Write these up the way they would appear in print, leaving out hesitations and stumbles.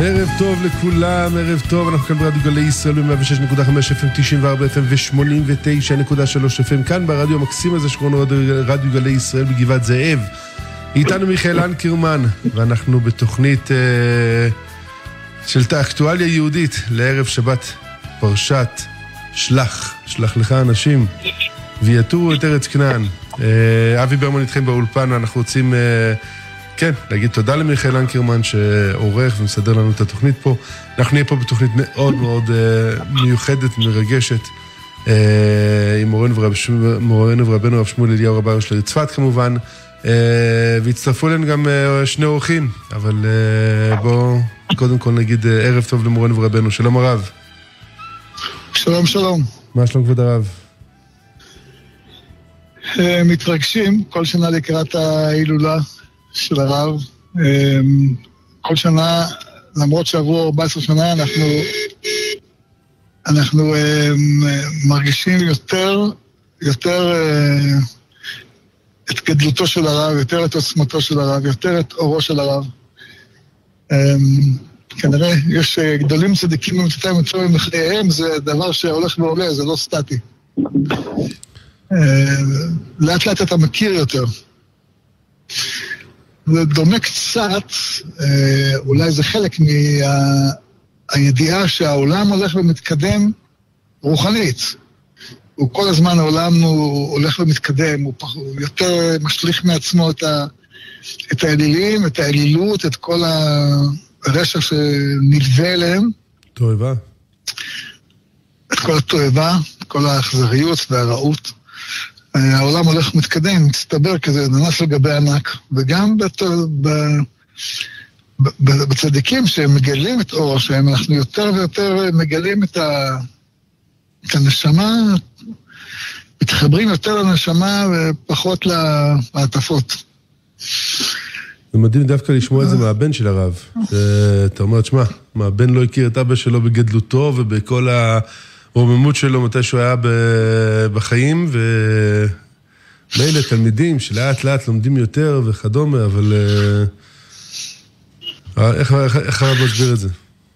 ערב טוב לכולם, ערב טוב, אנחנו כאן ברדיו גלי ישראל ב-106.5 FM, 94 FM ו-89.3 FM, כאן ברדיו המקסים הזה שקוראים רדיו גלי ישראל בגבעת זאב. איתנו מיכאל אנקרמן, ואנחנו בתוכנית של האקטואליה יהודית לערב שבת פרשת שלח לך אנשים ויתורו את ארץ כנען. אבי ברמן איתכם באולפן, ואנחנו רוצים כן, להגיד תודה למיכאל אנקרמן שעורך ומסדר לנו את התוכנית פה. אנחנו נהיה פה בתוכנית מאוד מאוד מיוחדת, מרגשת, עם מורנו ורבנו רב שמואל אליהו רב הראשי לצפת כמובן, והצטרפו אלינו גם שני אורחים, אבל בואו קודם כל נגיד ערב טוב למורנו ורבנו. שלום הרב. שלום שלום. מה שלום כבוד הרב? מתרגשים כל שנה לקראת ההילולה של הרב. כל שנה, למרות שעברו 14 שנה, אנחנו מרגישים יותר את גדלותו של הרב, יותר את עוצמתו של הרב, יותר את אורו של הרב. כנראה יש גדולים צדיקים ומצאתם מצויים לחייהם, זה דבר שהולך ועולה, זה לא סטטי. לאט לאט אתה מכיר יותר. זה דומה קצת, אולי זה חלק מהידיעה שהעולם הולך ומתקדם רוחנית. הוא כל הזמן העולם הוא הולך ומתקדם, הוא יותר משליך מעצמו את האלילים, את האלילות, את כל הרשע שנלווה אליהם. תועבה. את כל התועבה, כל האכזריות והרעות. העולם הולך מתקדם, מצטבר כזה, ננס לגבי ענק, וגם בצדיקים שהם מגלים את אור שהם, אנחנו יותר ויותר מגלים את הנשמה, מתחברים יותר לנשמה ופחות למעטפות. זה מדהים דווקא לשמוע את זה מהבן של הרב. אתה אומר, תשמע, מהבן לא הכיר את אבא שלו בגדלותו ובכל הרוממות שלו מתי שהוא היה בחיים, ומילא תלמידים שלאט לאט לומדים יותר וכדומה, אבל איך הרב מסביר את זה?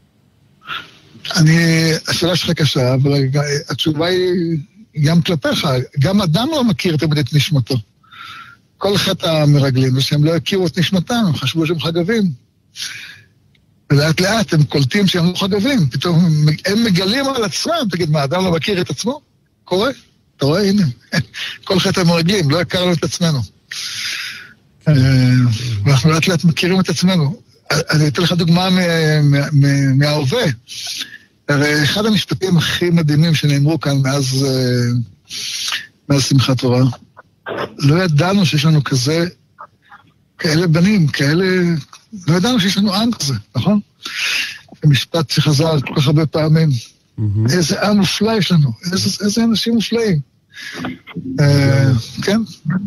השאלה שלך קשה, אבל התשובה היא גם כלפיך, גם אדם לא מכיר תמיד את נשמתו. כל חטא המרגלים, ושהם לא הכירו את נשמתם, הם חשבו שהם חגבים. ולאט לאט הם קולטים שהם לא חגבים, פתאום הם מגלים על עצמם, תגיד, מה, אדם לא מכיר את עצמו? קורה? אתה רואה? הנה, כל חטא המרגלים, לא הכרנו את עצמנו. ואנחנו לאט לאט מכירים את עצמנו. אני אתן לך דוגמה מההווה. הרי אחד המשפטים הכי מדהימים שנאמרו כאן מאז שמחת תורה, לא ידענו שיש לנו כאלה בנים, לא ידענו שיש לנו עם כזה, נכון? המשפט שחזר כל כך הרבה פעמים. איזה עם מופלא יש לנו, איזה אנשים מופלאים. כן?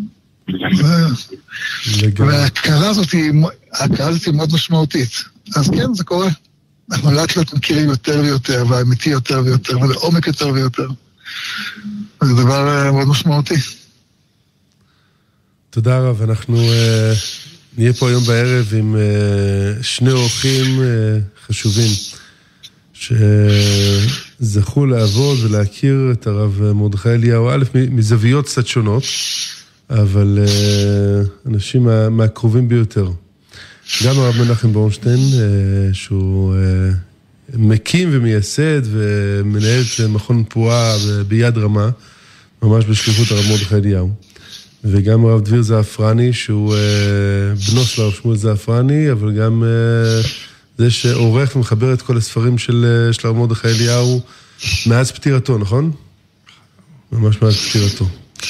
וההכרה הזאת היא מאוד משמעותית. אז כן, זה קורה. אנחנו לאט לאט מכירים יותר ויותר, והאמיתי יותר ויותר, ולעומק יותר ויותר. זה דבר מאוד משמעותי. תודה רב, אנחנו נהיה פה היום בערב עם שני אורחים חשובים שזכו לעבוד ולהכיר את הרב מרדכי אליהו, א' מזוויות קצת שונות, אבל אנשים מהקרובים ביותר. גם הרב מנחם ברונשטיין, שהוא מקים ומייסד ומנהל את מכון פועה ביד רמה, ממש בשליחות הרב מרדכי אליהו. וגם הרב דביר זעפרני, שהוא בנו של הרב שמואל זעפרני, אבל גם זה שעורך ומחבר את כל הספרים של הרב מרדכי אליהו מאז פטירתו, נכון? ממש מאז פטירתו.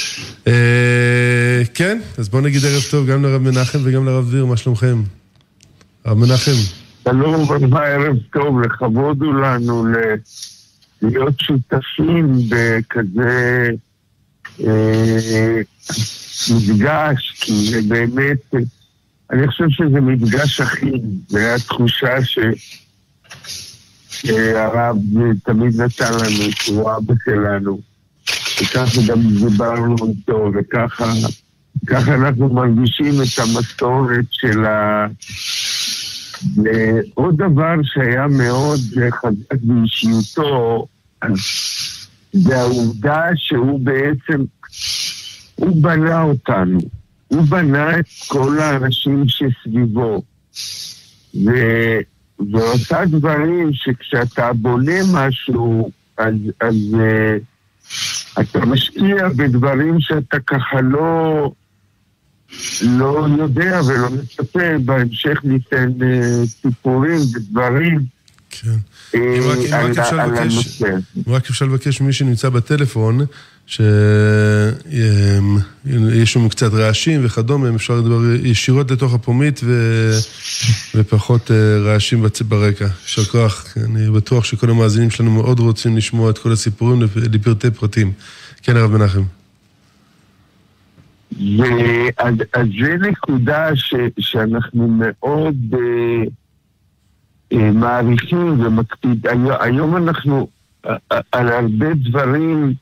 כן, אז בואו נגיד ערב טוב גם לרב מנחם וגם לרב דביר, מה שלומכם? הרב מנחם. שלום וברכה, ערב טוב, לכבוד הוא לנו להיות שותפים בכזה מפגש, כי זה באמת, אני חושב שזה מפגש אחיד, זה התחושה שהרב תמיד נתן לנו, שהוא אבא שלנו, וככה גם דיברנו איתו, וככה אנחנו מרגישים את המסורת ועוד דבר שהיה מאוד חזק באישיותו, זה העובדה שהוא בעצם, הוא בנה אותנו. הוא בנה את כל האנשים שסביבו. ועושה דברים שכשאתה בונה משהו, אז אתה משקיע בדברים שאתה ככה לא יודע ולא מצפה. בהמשך ניתן סיפורים ודברים על הנושא. רק אפשר לבקש ממי שנמצא בטלפון, שיש לנו קצת רעשים וכדומה, אפשר לדבר ישירות לתוך הפומית ופחות רעשים ברקע. יישר כוח, אני בטוח שכל המאזינים שלנו מאוד רוצים לשמוע את כל הסיפורים לפרטי פרטים. כן, הרב מנחם. אז זה נקודה שאנחנו מאוד מעריכים ומקפיד. היום אנחנו על הרבה דברים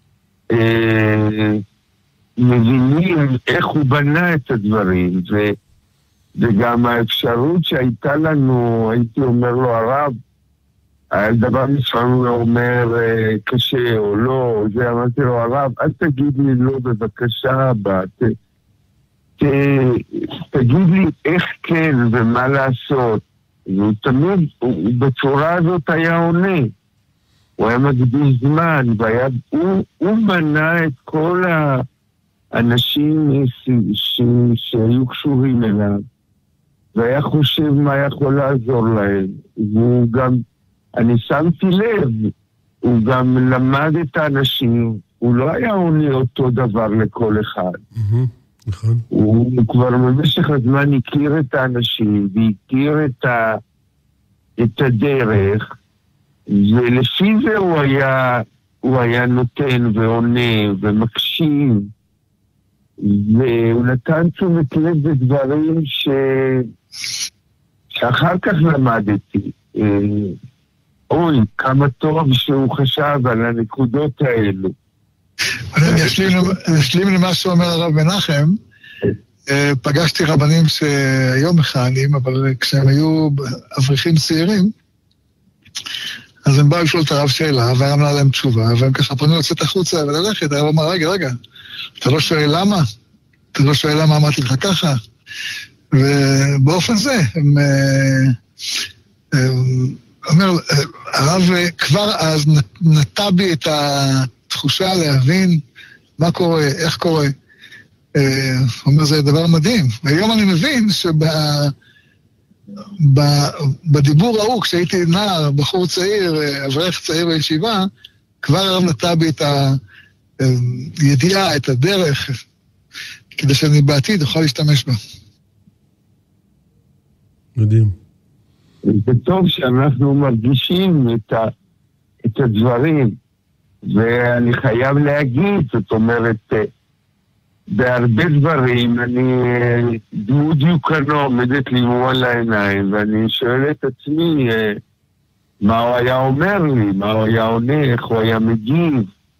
מבינים איך הוא בנה את הדברים, וגם האפשרות שהייתה לנו, הייתי אומר לו הרב, על דבר מסוים הוא אומר קשה או לא, זה אמרתי לו הרב, אל תגיד לי לא בבקשה, תגיד לי איך כן ומה לעשות. והוא תמיד, בצורה הזאת היה עונה. הוא היה מקדיש זמן, הוא בנה את כל האנשים שהיו קשורים אליו, והיה חושב מה יכול לעזור להם. והוא גם, אני שמתי לב, הוא גם למד את האנשים, הוא לא היה עונה אותו דבר לכל אחד. נכון. הוא כבר במשך הזמן הכיר את האנשים, והכיר את הדרך, ולפי זה הוא היה נותן ועונה ומקשיב, והוא נתן תשומת לב בדברים שאחר כך למדתי. אוי, כמה טוב שהוא חשב על הנקודות האלו. אני אשלים למה שאומר הרב מנחם. פגשתי רבנים שהיום מכהנים, אבל כשהם היו אברכים צעירים, אז הם באו לשאול את הרב שאלה, והרב נתן להם תשובה, והם ככה פנו לצאת החוצה וללכת. הרב אמר, רגע, אתה לא שואל למה? אתה לא שואל למה אמרתי לך ככה? ובאופן זה, אומר, הרב כבר אז נטע בי את התחושה להבין מה קורה, איך קורה. אומר, זה דבר מדהים. והיום אני מבין בדיבור ההוא, כשהייתי נער, בחור צעיר, אברך צעיר בישיבה, כבר הרב נטע בי את הידיעה, את הדרך, כדי שאני בעתיד אוכל להשתמש בה. מדהים. זה טוב שאנחנו מרגישים את הדברים, ואני חייב להגיד, זאת אומרת, בהרבה דברים אני דמות דיוקנו עומדת לי מול העיניים, ואני שואל את עצמי מה הוא היה אומר לי, מה הוא היה עונה, איך הוא היה מגיב,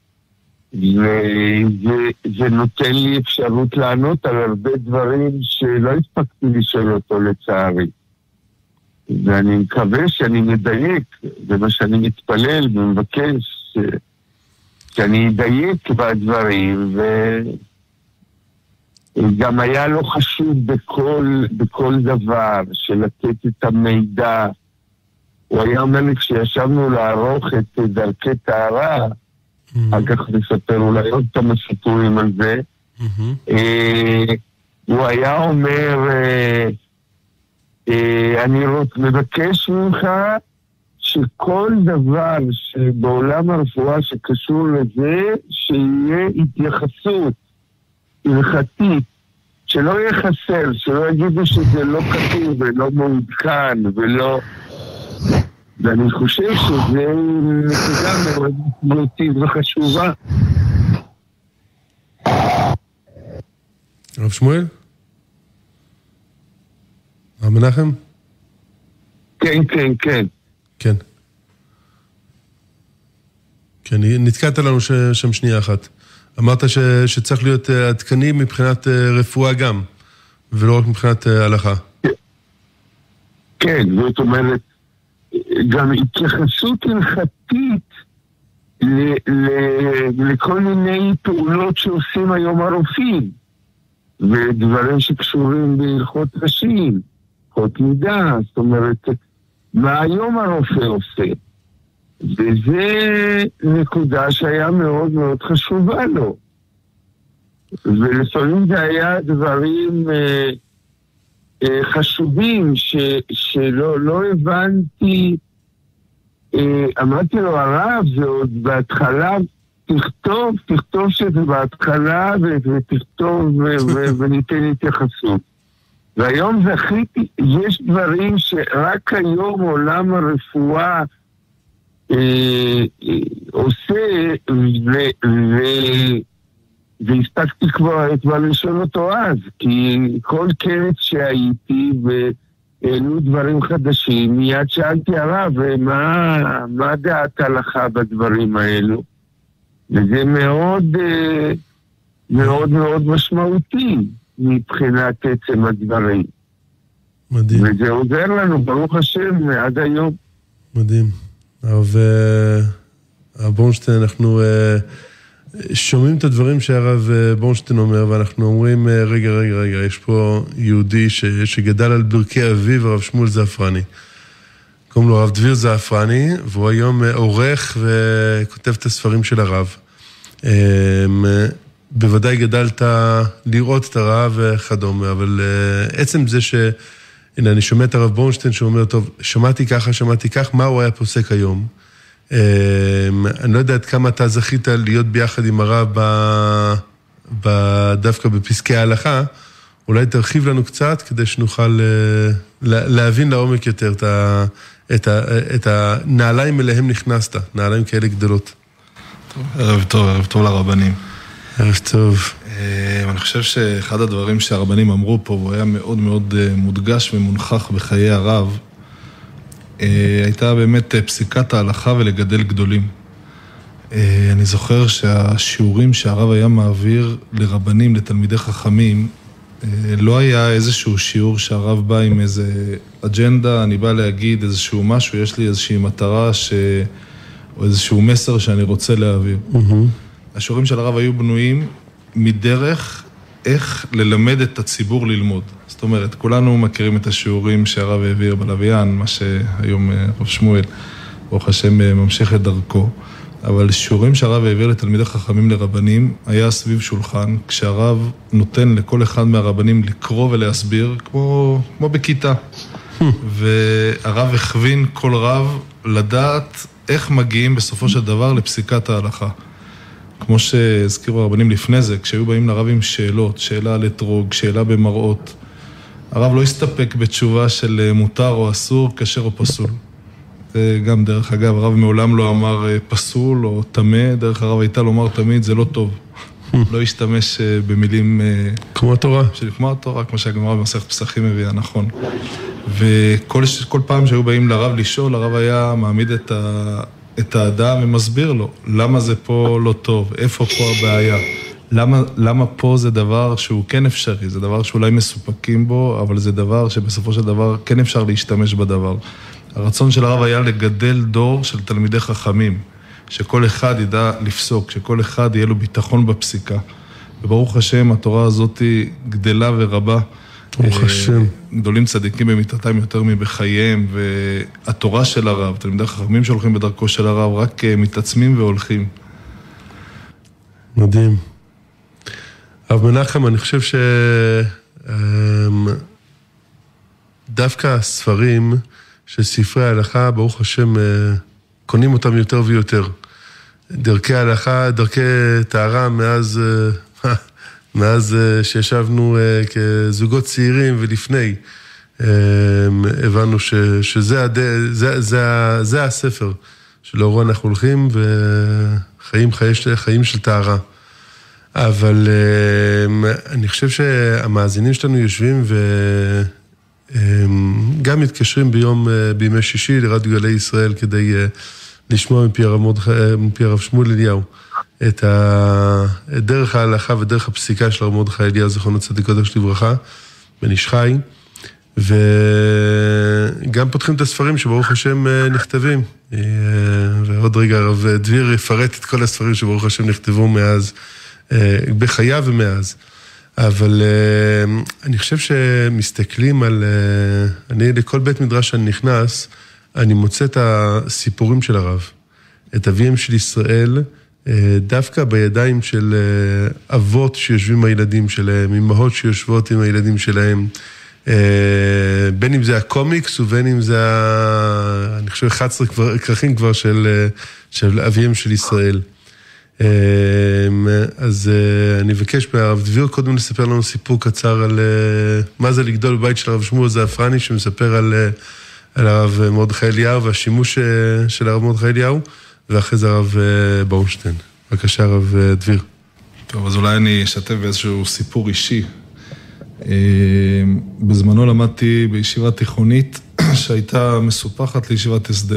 וזה נותן לי אפשרות לענות על הרבה דברים שלא הספקתי לשאול אותו לצערי. ואני מקווה שאני מדייק, זה מה שאני מתפלל ומבקש, שאני אדייק בדברים, וגם היה לו חשוב בכל דבר, שלתת את המידע. הוא היה אומר לי, כשישבנו לערוך את דרכי טהרה, אחר כך נספר אולי עוד כמה סיפורים על זה, הוא היה אומר, אני מבקש ממך שכל דבר שבעולם הרפואה שקשור לזה, שיהיה התייחסות הלכתית, שלא יהיה חסר, שלא יגידו שזה לא כתוב ולא מעודכן ולא... ואני חושב שזה נקודה מאוד משמעותית וחשובה. הרב שמואל? הרב מנחם? כן. כן, נתקעת לנו שם שנייה אחת. אמרת שצריך להיות עדכני מבחינת רפואה גם, ולא רק מבחינת הלכה. כן, זאת אומרת, גם התייחסות הלכתית לכל מיני פעולות שעושים היום הרופאים, ודברים שקשורים בהלכות נשים, הלכות מידה, זאת אומרת, מה היום הרופא עושה? וזה נקודה שהיה מאוד מאוד חשובה לו. ולפעמים זה היה דברים חשובים שלא הבנתי. אמרתי לו, הרב, זה עוד בהתחלה, תכתוב שזה בהתחלה ותכתוב וניתן התייחסות. והיום זכיתי, יש דברים שרק היום עולם הרפואה עושה, והספקתי כבר לשאול אותו אז, כי כל קרץ שהייתי והעלו דברים חדשים, מיד שאלתי הרב, מה דעת ההלכה בדברים האלו? וזה מאוד מאוד מאוד משמעותי מבחינת עצם הדברים. מדהים. וזה עוזר לנו, ברוך השם, עד היום. מדהים. הרב בורנשטיין, אנחנו שומעים את הדברים שהרב בורנשטיין אומר, ואנחנו אומרים, רגע, יש פה יהודי שגדל על ברכי אביו, הרב שמואל זעפרני. קוראים לו הרב דביר זעפרני, והוא היום עורך וכותב את הספרים של הרב. בוודאי גדלת לראות את הרב וכדומה, אבל עצם זה הנה, אני שומע את הרב בורנשטיין שאומר, טוב, שמעתי כך, מה הוא היה פוסק היום? אני לא יודע עד כמה אתה זכית להיות ביחד עם הרב דווקא בפסקי ההלכה, אולי תרחיב לנו קצת כדי שנוכל להבין לעומק יותר את הנעליים אליהם נכנסת, נעליים כאלה גדולות. ערב טוב לרבנים. ערב טוב. אני חושב שאחד הדברים שהרבנים אמרו פה, והוא היה מאוד מאוד מודגש ומונחח בחיי הרב, הייתה באמת פסיקת ההלכה ולגדל גדולים. אני זוכר שהשיעורים שהרב היה מעביר לרבנים, לתלמידי חכמים, לא היה איזשהו שיעור שהרב בא עם איזה אג'נדה, אני בא להגיד איזשהו משהו, יש לי איזושהי מטרה או איזשהו מסר שאני רוצה להעביר. השיעורים של הרב היו בנויים מדרך איך ללמד את הציבור ללמוד. זאת אומרת, כולנו מכירים את השיעורים שהרב העביר בלוויין, מה שהיום רב שמואל, ברוך השם, ממשיך את דרכו. אבל שיעורים שהרב העביר לתלמידי חכמים לרבנים, היה סביב שולחן, כשהרב נותן לכל אחד מהרבנים לקרוא ולהסביר, כמו בכיתה. והרב הכווין כל רב לדעת איך מגיעים בסופו של דבר לפסיקת ההלכה. כמו שהזכירו הרבנים לפני זה, כשהיו באים לרב עם שאלות, שאלה על אתרוג, שאלה במראות, הרב לא הסתפק בתשובה של מותר או אסור, כשר או פסול. גם דרך אגב, הרב מעולם לא אמר פסול או תמה, דרך הרב הייתה לומר תמיד, זה לא טוב. לא השתמש במילים... כמו התורה. כמו התורה, כמו שהגמרא במסכת פסחים הביאה, נכון. וכל פעם שהיו באים לרב לשאול, הרב היה מעמיד את האדם ומסביר לו, למה זה פה לא טוב, איפה פה הבעיה, למה פה זה דבר שהוא כן אפשרי, זה דבר שאולי מסופקים בו, אבל זה דבר שבסופו של דבר כן אפשר להשתמש בדבר. הרצון של הרב היה לגדל דור של תלמידי חכמים, שכל אחד ידע לפסוק, שכל אחד יהיה לו ביטחון בפסיקה. וברוך השם, התורה הזאת גדלה ורבה. ברוך השם. גדולים צדיקים במיתתם יותר מבחייהם, והתורה של הרב, תלמידי חכמים שהולכים בדרכו של הרב, רק מתעצמים והולכים. מדהים. הרב מנחם, אני חושב דווקא הספרים של ספרי ההלכה, ברוך השם, קונים אותם יותר ויותר. דרכי ההלכה, דרכי טהרה, מאז שישבנו כזוגות צעירים ולפני, הבנו שזה הספר שלאורו אנחנו הולכים, וחיים של טהרה. אבל אני חושב שהמאזינים שלנו יושבים וגם מתקשרים בימי שישי לרדיו גלי ישראל כדי לשמוע מפי הרב שמואל אליהו את דרך ההלכה ודרך הפסיקה של הרב מרדכי אליהו זכרונו צדיק קדוש לברכה בן איש חי, וגם פותחים את הספרים שברוך השם נכתבים. ועוד רגע הרב דביר יפרט את כל הספרים שברוך השם נכתבו מאז, בחייו ומאז. אבל אני חושב שמסתכלים על, אני לכל בית מדרש שאני נכנס, אני מוצא את הסיפורים של הרב, את אביהם של ישראל, דווקא בידיים של אבות שיושבים עם הילדים שלהם, אמהות שיושבות עם הילדים שלהם, בין אם זה הקומיקס ובין אם זה, אני חושב 11 כרכים כבר של אביהם של ישראל. אז אני אבקש מהרב דביר קודם לספר לנו סיפור קצר על מה זה לגדול בבית של הרב שמואל זעפרני, שמספר על הרב מרדכי אליהו והשימוש של הרב מרדכי אליהו, ואחרי זה הרב ברונשטיין. בבקשה הרב דביר. טוב, אז אולי אני אשתף באיזשהו סיפור אישי. בזמנו למדתי בישיבה תיכונית שהייתה מסופחת לישיבת הסדר.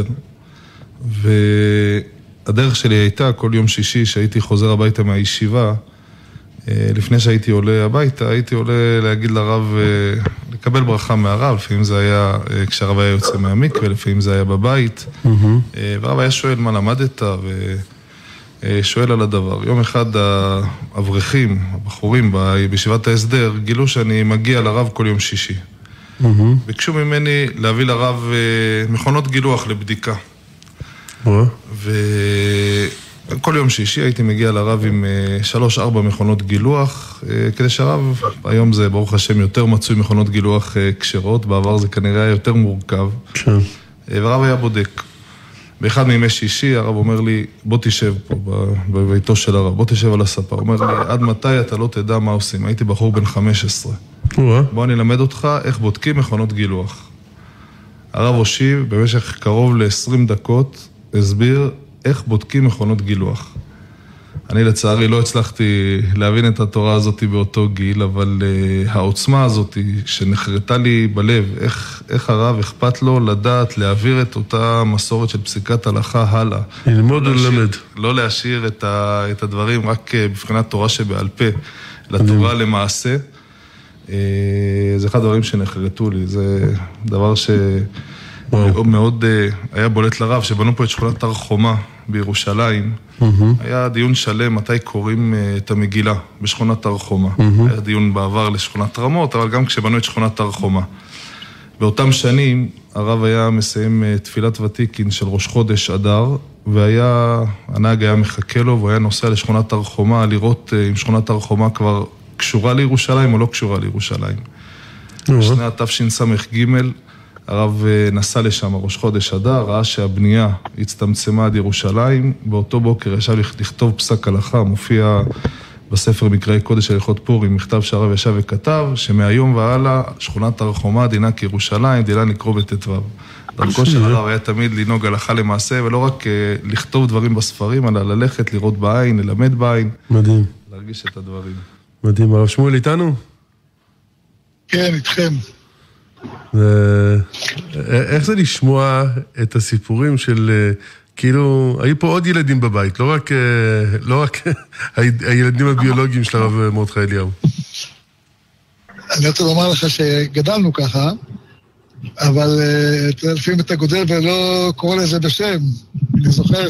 והדרך שלי הייתה כל יום שישי שהייתי חוזר הביתה מהישיבה, לפני שהייתי עולה הביתה, הייתי עולה להגיד לרב, לקבל ברכה מהרב, לפעמים זה היה כשהרב היה יוצא מהמקווה, לפעמים זה היה בבית, והרב היה שואל מה למדת ושואל על הדבר. יום אחד האברכים, הבחורים בישיבת ההסדר, גילו שאני מגיע לרב כל יום שישי. ביקשו ממני להביא לרב מכונות גילוח לבדיקה. וכל יום שישי הייתי מגיע לרב עם 3-4 מכונות גילוח, כדי שהרב, היום זה ברוך השם יותר מצוי מכונות גילוח כשרות, בעבר זה כנראה היה יותר מורכב. והרב היה בודק. באחד מימי שישי הרב אומר לי, בוא תשב פה בביתו של הרב, בוא תשב על הספה. הוא אומר לי, עד מתי אתה לא תדע מה עושים? הייתי בחור בן 15. בוא אני אלמד אותך איך בודקים מכונות גילוח. הרב הושיב במשך קרוב ל-20 דקות, הסביר איך בודקים מכונות גילוח. אני לצערי לא הצלחתי להבין את התורה הזאת באותו גיל, אבל העוצמה הזאת שנחרטה לי בלב, איך הרב אכפת לו לדעת, להעביר את אותה מסורת של פסיקת הלכה הלאה. ללמוד וללמד. לא להשאיר את הדברים רק בבחינת תורה שבעל פה, לתורה למעשה. זה אחד הדברים שנחרטו לי, זה דבר מאוד היה בולט לרב, שבנו פה את שכונת הר חומה בירושלים. היה דיון שלם מתי קוראים את המגילה בשכונת הר חומה. היה דיון בעבר לשכונת רמות, אבל גם כשבנו את שכונת הר חומה. באותם שנים הרב היה מסיים תפילת ותיקין של ראש חודש אדר, והנהג היה מחכה לו, והוא היה נוסע לשכונת הר חומה לראות אם שכונת הר חומה כבר קשורה לירושלים או לא קשורה לירושלים. בשנת תשס"ג הרב נסע לשם ראש חודש אדר, ראה שהבנייה הצטמצמה עד ירושלים, באותו בוקר ישב לכתוב פסק הלכה, מופיע בספר מקראי קודש הלכות פורים, מכתב שהרב ישב וכתב, שמהיום והלאה שכונת הר חומה דינה כירושלים, דינה לקרוא בט"ו. דרכו של הרב היה תמיד לנהוג הלכה למעשה, ולא רק לכתוב דברים בספרים, אלא ללכת, לראות בעין, ללמד בעין. מדהים. להרגיש את הדברים. מדהים. הרב שמואל איתנו? כן, איתכם. איך זה לשמוע את הסיפורים של, כאילו, היו פה עוד ילדים בבית, לא רק הילדים הביולוגיים של הרב מרדכי אליהו. אני רוצה לומר לך שגדלנו ככה, אבל לפעמים אתה גודל ולא קורא לזה בשם. אני זוכר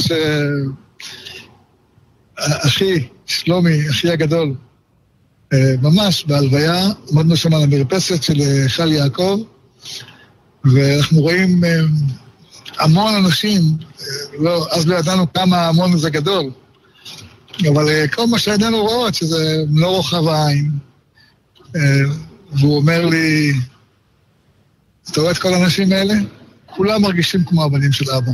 שאחי, שלומי, אחי הגדול, ממש בהלוויה, עמדנו שם על המרפסת של חל יעקב, ואנחנו רואים המון אנשים, אז לא ידענו כמה המון זה גדול, אבל כל מה שידענו רואות, שזה לא רוחב העין, והוא אומר לי, אתה רואה את כל האנשים האלה? כולם מרגישים כמו הבנים של אבא.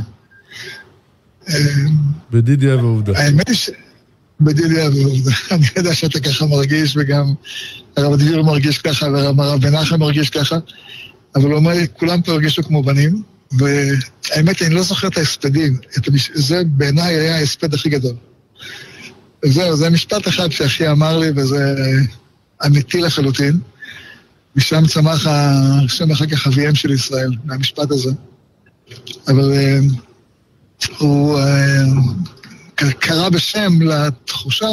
בדידיה ועובדה. האמת היא בדידיה ועובדה. אני יודע שאתה ככה מרגיש, וגם הרב דביר מרגיש ככה, והרב מנחם מרגיש ככה, אבל הוא אומר, כולם פה הרגישו כמו בנים, והאמת היא, אני לא זוכר את ההספדים, זה בעיניי היה ההספד הכי גדול. וזהו, זה משפט אחד שאחי אמר לי, וזה אמיתי לחלוטין, משם צמח השם אחר כך אביהם של ישראל, מהמשפט הזה. אבל הוא קרא בשם לתחושה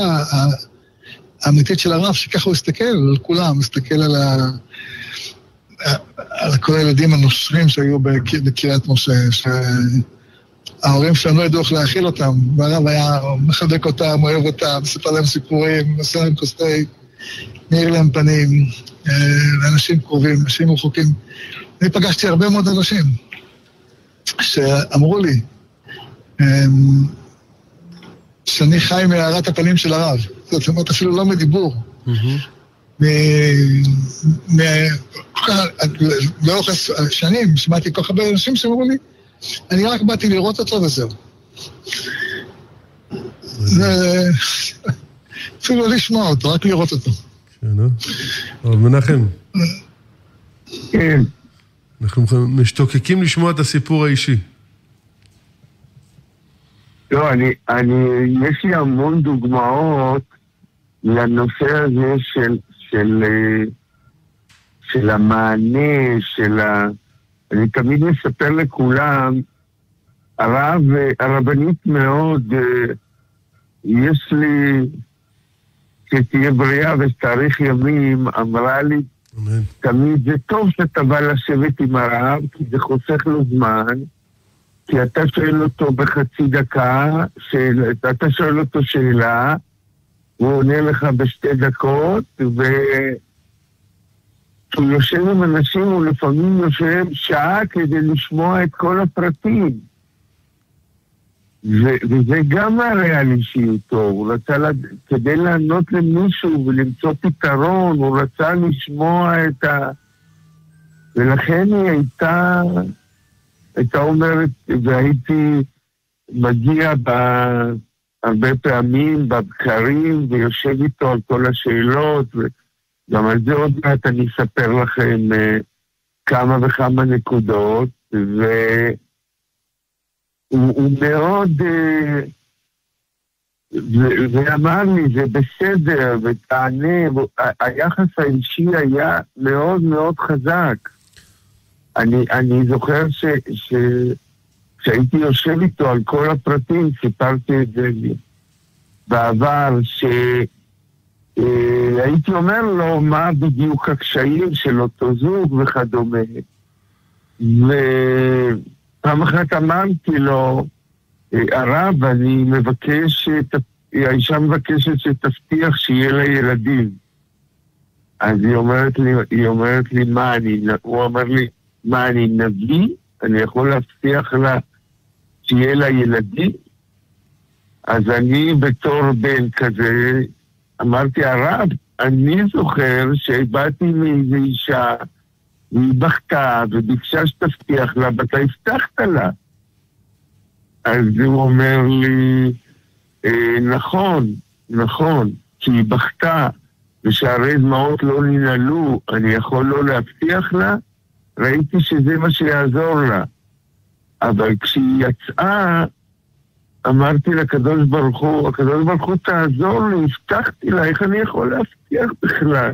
האמיתית של הרב, שככה הוא הסתכל על כולם, הסתכל על כל הילדים הנושרים שהיו בקריית משה, שההורים שלהם לא ידעו איך להאכיל אותם, והרב היה מחדק אותם, אוהב אותם, מספר להם סיפורים, עושה להם כוס תה, מאיר להם פנים, לאנשים קרובים, אנשים רחוקים. אני פגשתי הרבה מאוד אנשים שאמרו לי שאני חי מהארת הפנים של הרב. זאת אומרת, אפילו לא מדיבור. לאורך השנים שמעתי כל כך הרבה אנשים שאמרו לי, אני רק באתי לראות אותו וזהו. אפילו לא לשמוע אותו, רק לראות אותו. אבל מנחם. כן. אנחנו משתוקקים לשמוע את הסיפור האישי. לא, יש לי המון דוגמאות לנושא הזה של המענה, אני תמיד מספר לכולם, הרבנית מאוד, יש לי, שתהיה בריאה ותאריך ימים, אמרה לי, תמיד זה טוב שאתה בא לשבת עם הרב, כי זה חוסך לו זמן, כי אתה שואל אותו בחצי דקה, אתה שואל אותו שאלה, הוא עונה לך בשתי דקות, כשהוא יושב עם אנשים, הוא לפעמים יושב שעה כדי לשמוע את כל הפרטים. וזה גם מראה על אישיותו, הוא רצה, כדי לענות למישהו ולמצוא פתרון, הוא רצה לשמוע ולכן היא הייתה אומרת, והייתי מגיע הרבה פעמים בבקרים, ויושב איתו על כל השאלות, וגם על זה עוד מעט אני אספר לכם כמה וכמה נקודות, הוא מאוד, ואמר לי, זה בסדר, ותענה, היחס האישי היה מאוד מאוד חזק. אני זוכר שהייתי יושב איתו על כל הפרטים, סיפרתי את זה בעבר, שהייתי אומר לו מה בדיוק הקשיים של אותו זוג וכדומה. פעם אחת אמרתי לו, הרב, אני מבקש, האישה מבקשת שתבטיח שיהיה לה ילדים. אז היא אומרת לי, הוא אמר לי, מה, אני נביא? אני יכול להבטיח לה שיהיה לה ילדים? אז אני בתור בן כזה, אמרתי, הרב, אני זוכר שבאתי מאיזו אישה, והיא בכתה וביקשה שתבטיח לה, ואתה הבטחת לה. אז הוא אומר לי, נכון, כי היא בכתה, ושהרי דמעות לא ננעלו, אני יכול לא להבטיח לה? ראיתי שזה מה שיעזור לה. אבל כשהיא יצאה, אמרתי לקדוש ברוך הוא, הקדוש ברוך הוא תעזור לי, הבטחתי לה, איך אני יכול להבטיח בכלל?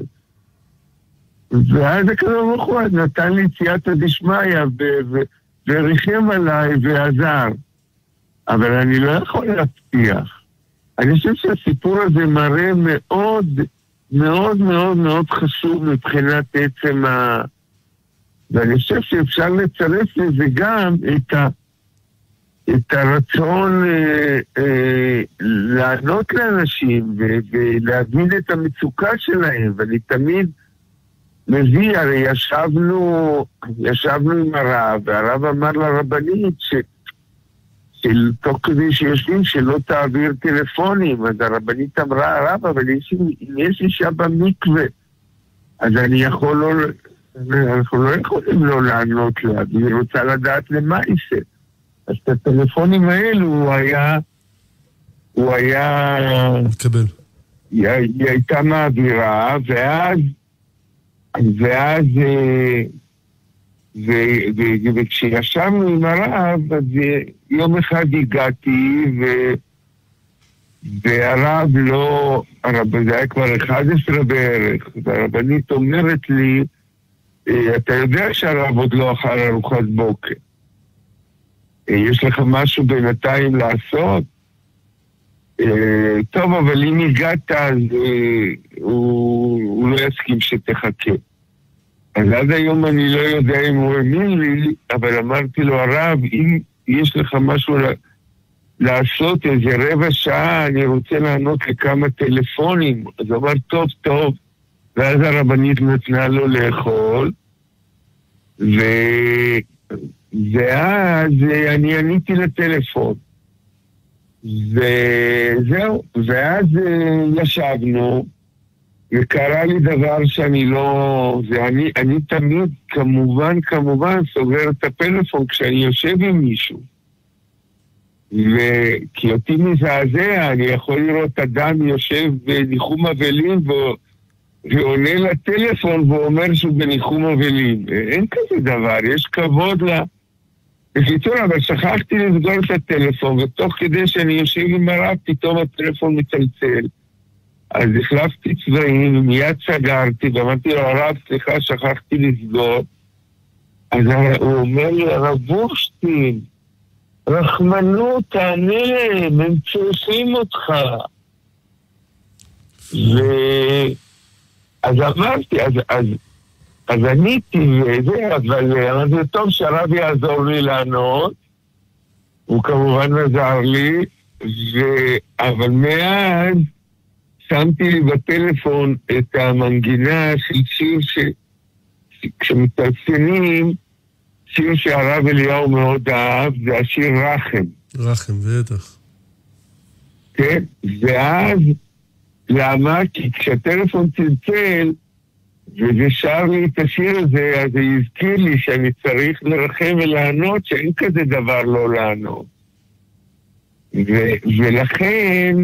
ואז הקדוש ברוך הוא נתן לי סייעתא דשמיא, וריחם עליי ועזר. אבל אני לא יכול להבטיח. אני חושב שהסיפור הזה מראה מאוד, מאוד מאוד מאוד חשוב מבחינת עצם ואני חושב שאפשר לצרף לזה גם את הרצון לענות לאנשים ולהבין את המצוקה שלהם. ואני תמיד מביא, הרי ישבנו עם הרב, והרב אמר לרבנית תוך כדי שיושבים שלא תעביר טלפונים. אז הרבנית אמרה, הרב, אבל יש אישה במקווה, אז אנחנו לא יכולים לא לענות לה, והיא רוצה לדעת למה אישה. אז את הטלפונים האלו הוא היה מקבל. היא הייתה מעבירה, וכשישבנו עם הרב, אז יום אחד הגעתי, והרב לא, זה היה כבר 11 בערך, והרבנית אומרת לי, אתה יודע שהרב עוד לא אכל ארוחת בוקר. יש לך משהו בינתיים לעשות? טוב, אבל אם הגעת, אז הוא לא יסכים שתחכה. אז עד היום אני לא יודע אם הוא האמין לי, אבל אמרתי לו, הרב, אם יש לך משהו לעשות איזה רבע שעה, אני רוצה לענות לכמה טלפונים. אז אמר, טוב, טוב. ואז הרבנית נתנה לו לאכול, ואז אני עניתי לטלפון. וזהו, ואז ישבנו, וקרה לי דבר שאני לא... אני תמיד, כמובן, סוגר את הפלאפון כשאני יושב עם מישהו. וכי אותי מזעזע, אני יכול לראות אדם יושב בניחום אבלים ועונה לטלפון ואומר שהוא בניחום אבלים. אין כזה דבר, יש כבוד בקיצור, אבל שכחתי לסגור את הטלפון, ותוך כדי שאני יושב עם הרב, פתאום הטלפון מצלצל. אז החלפתי צבעים, ומיד סגרתי, ואמרתי לו, הרב, סליחה, שכחתי לסגור. אז הוא אומר לי, הרב בורשטיין, רחמנות, תענה להם, הם צריכים אותך. אז אמרתי, אז עניתי וזה, אבל אמרתי, טוב שהרב יעזור לי לענות, הוא כמובן עזר לי, אבל מאז שמתי לי בטלפון את המנגינה של שיר כשמתרצנים, שיר שהרב אליהו מאוד אהב, זה השיר רחם. רחם, בטח. כן, ואז למה? כי כשהטלפון צלצל, וזה שר לי את השיר הזה, אז זה הזכיר לי שאני צריך לרחם ולענות, שאין כזה דבר לא לענות. ולכן,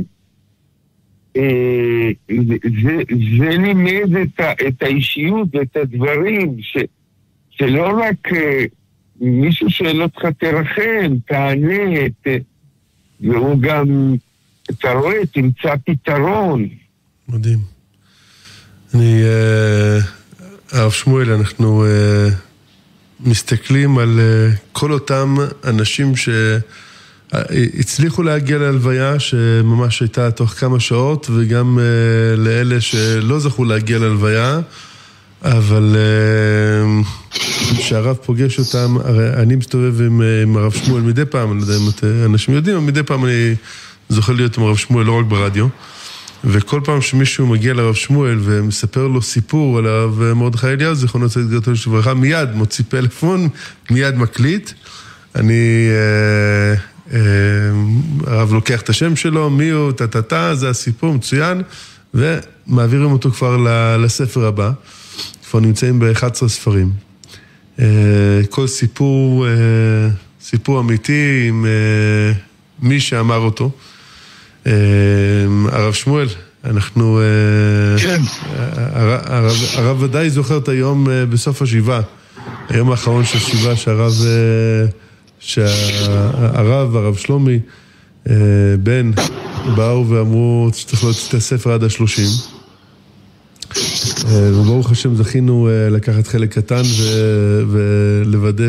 זה לימד את האישיות ואת הדברים, שלא רק מישהו שואל אותך תרחם, תענה, והוא גם, אתה רואה, תמצא פתרון. מדהים. הרב שמואל, אנחנו מסתכלים על כל אותם אנשים שהצליחו להגיע להלוויה, שממש הייתה תוך כמה שעות, וגם לאלה שלא זכו להגיע להלוויה, אבל שהרב פוגש אותם, הרי אני מסתובב עם הרב שמואל מדי פעם, אני לא יודע אם אנשים יודעים, אבל מדי פעם אני זוכר להיות עם הרב שמואל לא רק ברדיו, וכל פעם שמישהו מגיע לרב שמואל ומספר לו סיפור על הרב מרדכי אליהו, זיכרונו לברכה לברכה, מיד מוציא פלאפון, מיד מקליט. הרב לוקח את השם שלו, מי הוא, טטטה, זה הסיפור, מצוין, ומעבירים אותו כבר לספר הבא. כבר נמצאים ב-11 ספרים. כל סיפור אמיתי עם מי שאמר אותו. הרב שמואל, אנחנו... כן. הרב ודאי זוכר את היום בסוף השבעה, היום האחרון של השבעה שהרב שלומי בן באו ואמרו שצריך להוציא את הספר עד ה-30, וברוך השם זכינו לקחת חלק קטן ולוודא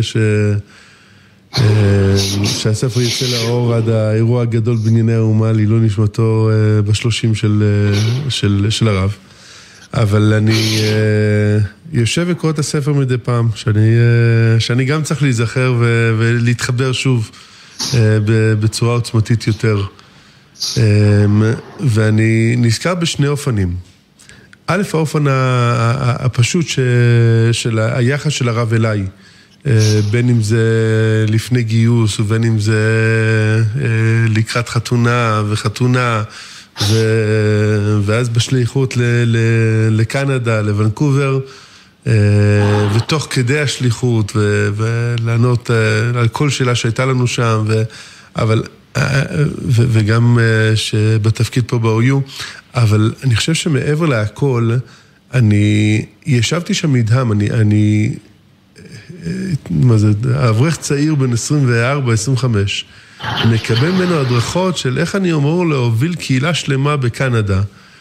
שהספר יצא לאור עד האירוע הגדול בנייני האומה, לעילוי נשמתו ב-30 של הרב. אבל אני יושב וקורא את הספר מדי פעם, שאני גם צריך להיזכר ולהתחבר שוב בצורה עוצמתית יותר. ואני נזכר בשני אופנים. א', האופן הפשוט של היחס של הרב אליי, בין אם זה לפני גיוס ובין אם זה לקראת חתונה ואז בשליחות לקנדה, לוונקובר, ותוך כדי השליחות ולענות על כל שאלה שהייתה לנו שם, וגם שבתפקיד פה ב-OU, אבל אני חושב שמעבר להכל, אני ישבתי שם נדהם, מה זה, האברך צעיר בין 24-25, מקבל ממנו הדרכות של איך אני אומר להוביל קהילה שלמה בקנדה,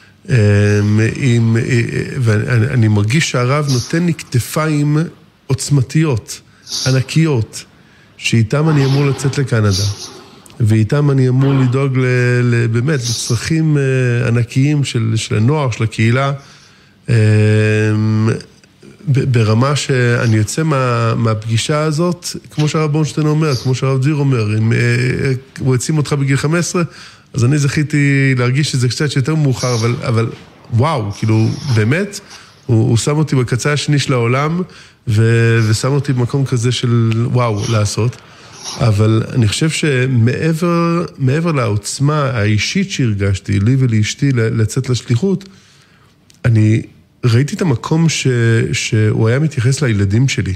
ואני מרגיש שהרב נותן לי כתפיים עוצמתיות, ענקיות, שאיתם אני אמור לצאת לקנדה, ואיתם אני אמור לדאוג באמת לצרכים ענקיים של הנוער, של הקהילה, ברמה שאני יוצא מהפגישה הזאת, כמו שהרב בורנשטיין אומר, כמו שהרב דביר אומר, אם הוא העצים אותך בגיל 15, אז אני זכיתי להרגיש שזה קצת יותר מאוחר, אבל וואו, כאילו, באמת, הוא שם אותי בקצה השני של העולם, ושם אותי במקום כזה של וואו, לעשות. אבל אני חושב שמעבר לעוצמה האישית שהרגשתי, לי ולאשתי לצאת לשליחות, אני ראיתי את המקום שהוא היה מתייחס לילדים שלי.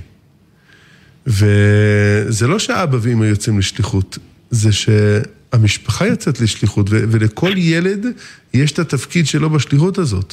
וזה לא שאבא ואמא יוצאים לשליחות, זה שהמשפחה יוצאת לשליחות, ולכל ילד יש את התפקיד שלו בשליחות הזאת.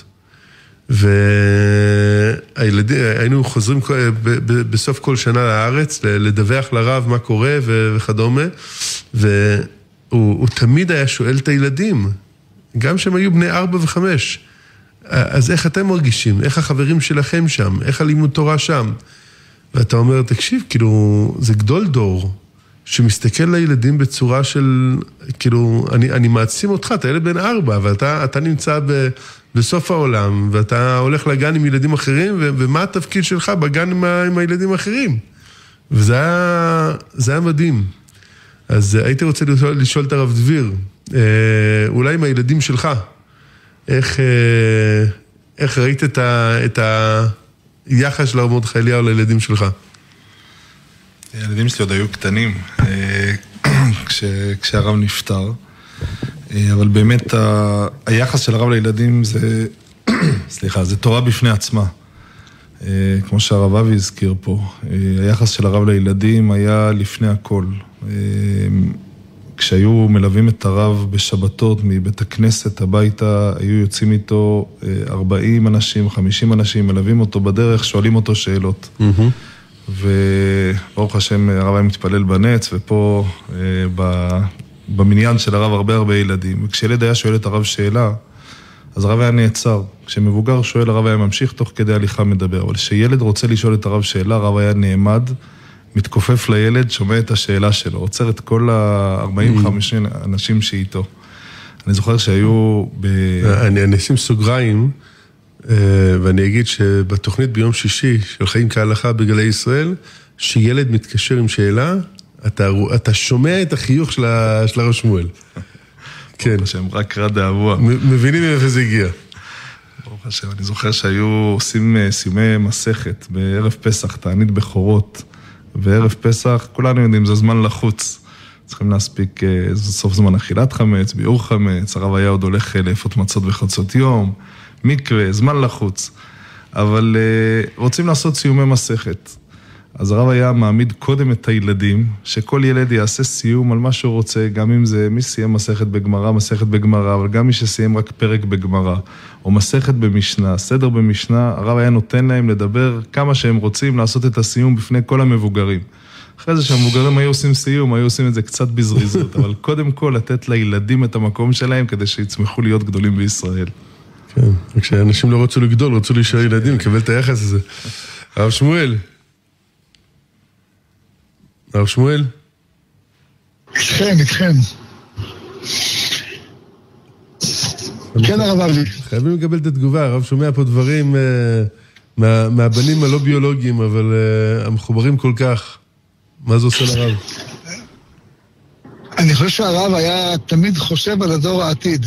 והיינו חוזרים בסוף כל שנה לארץ, לדווח לרב מה קורה וכדומה, והוא תמיד היה שואל את הילדים, גם שהם היו בני 4 ו5, אז איך אתם מרגישים? איך החברים שלכם שם? איך הלימוד תורה שם? ואתה אומר, תקשיב, כאילו, זה גדול דור, שמסתכל לילדים בצורה של, כאילו, אני מעצים אותך, אתה ילד בן 4, אבל אתה נמצא בסוף העולם, ואתה הולך לגן עם ילדים אחרים, ומה התפקיד שלך בגן עם הילדים האחרים? וזה היה מדהים. אז הייתי רוצה לשאול את הרב דביר, אולי עם הילדים שלך, איך ראית את היחס של הרב מרדכי אליהו לילדים שלך? הילדים שלי עוד היו קטנים, כשהרב נפטר, אבל באמת היחס של הרב לילדים זה, סליחה, זה תורה בפני עצמה. כמו שהרב אבי הזכיר פה, היחס של הרב לילדים היה לפני הכל. כשהיו מלווים את הרב בשבתות מבית הכנסת הביתה, היו יוצאים איתו 40 אנשים, 50 אנשים, מלווים אותו בדרך, שואלים אותו שאלות. וברוך השם הרב היה מתפלל בנץ, ופה במניין של הרב הרבה ילדים. וכשילד היה שואל את הרב שאלה, אז הרב היה נעצר. כשמבוגר שואל, הרב היה ממשיך תוך כדי הליכה מדבר. אבל כשילד רוצה לשאול את הרב שאלה, הרב היה נעמד, מתכופף לילד, שומע את השאלה שלו, עוצר את כל ה-40-50 אנשים שאיתו. אני זוכר שהיו אני אשים סוגריים, ואני אגיד שבתוכנית ביום שישי של חיים כהלכה בגלי ישראל, שילד מתקשר עם שאלה, אתה שומע את החיוך של הרב שמואל. כן. ברוך השם, רק רע דאבוע. מבינים איפה זה הגיע. ברוך השם, אני זוכר שהיו עושים סיומי מסכת בערב פסח, תענית בכורות, וערב פסח, כולנו יודעים, זה זמן לחוץ. צריכים להספיק סוף זמן אכילת חמץ, ביאור חמץ, הרב היה עוד הולך לאפות מצות בחצות יום, מקווה, זמן לחוץ. אבל רוצים לעשות סיומי מסכת. אז הרב היה מעמיד קודם את הילדים, שכל ילד יעשה סיום על מה שהוא רוצה, גם אם זה מי סיים מסכת בגמרא, אבל גם מי שסיים רק פרק בגמרא, או מסכת במשנה, סדר במשנה, הרב היה נותן להם לדבר כמה שהם רוצים לעשות את הסיום בפני כל המבוגרים. אחרי זה שהמבוגרים היו עושים סיום, היו עושים את זה קצת בזריזות, אבל קודם כל לתת לילדים את המקום שלהם, כדי שיצמחו להיות גדולים בישראל. כן, וכשאנשים לא רצו לגדול, רצו להישאר ילדים, לקבל את היחס הזה. הרב שמואל. הרב שמואל? איתכם. כן, הרב אבי. חייבים לקבל את התגובה, הרב שומע פה דברים מהבנים הלא ביולוגיים, אבל המחוברים כל כך. מה זה עושה לרב? אני חושב שהרב היה תמיד חושב על הדור העתיד.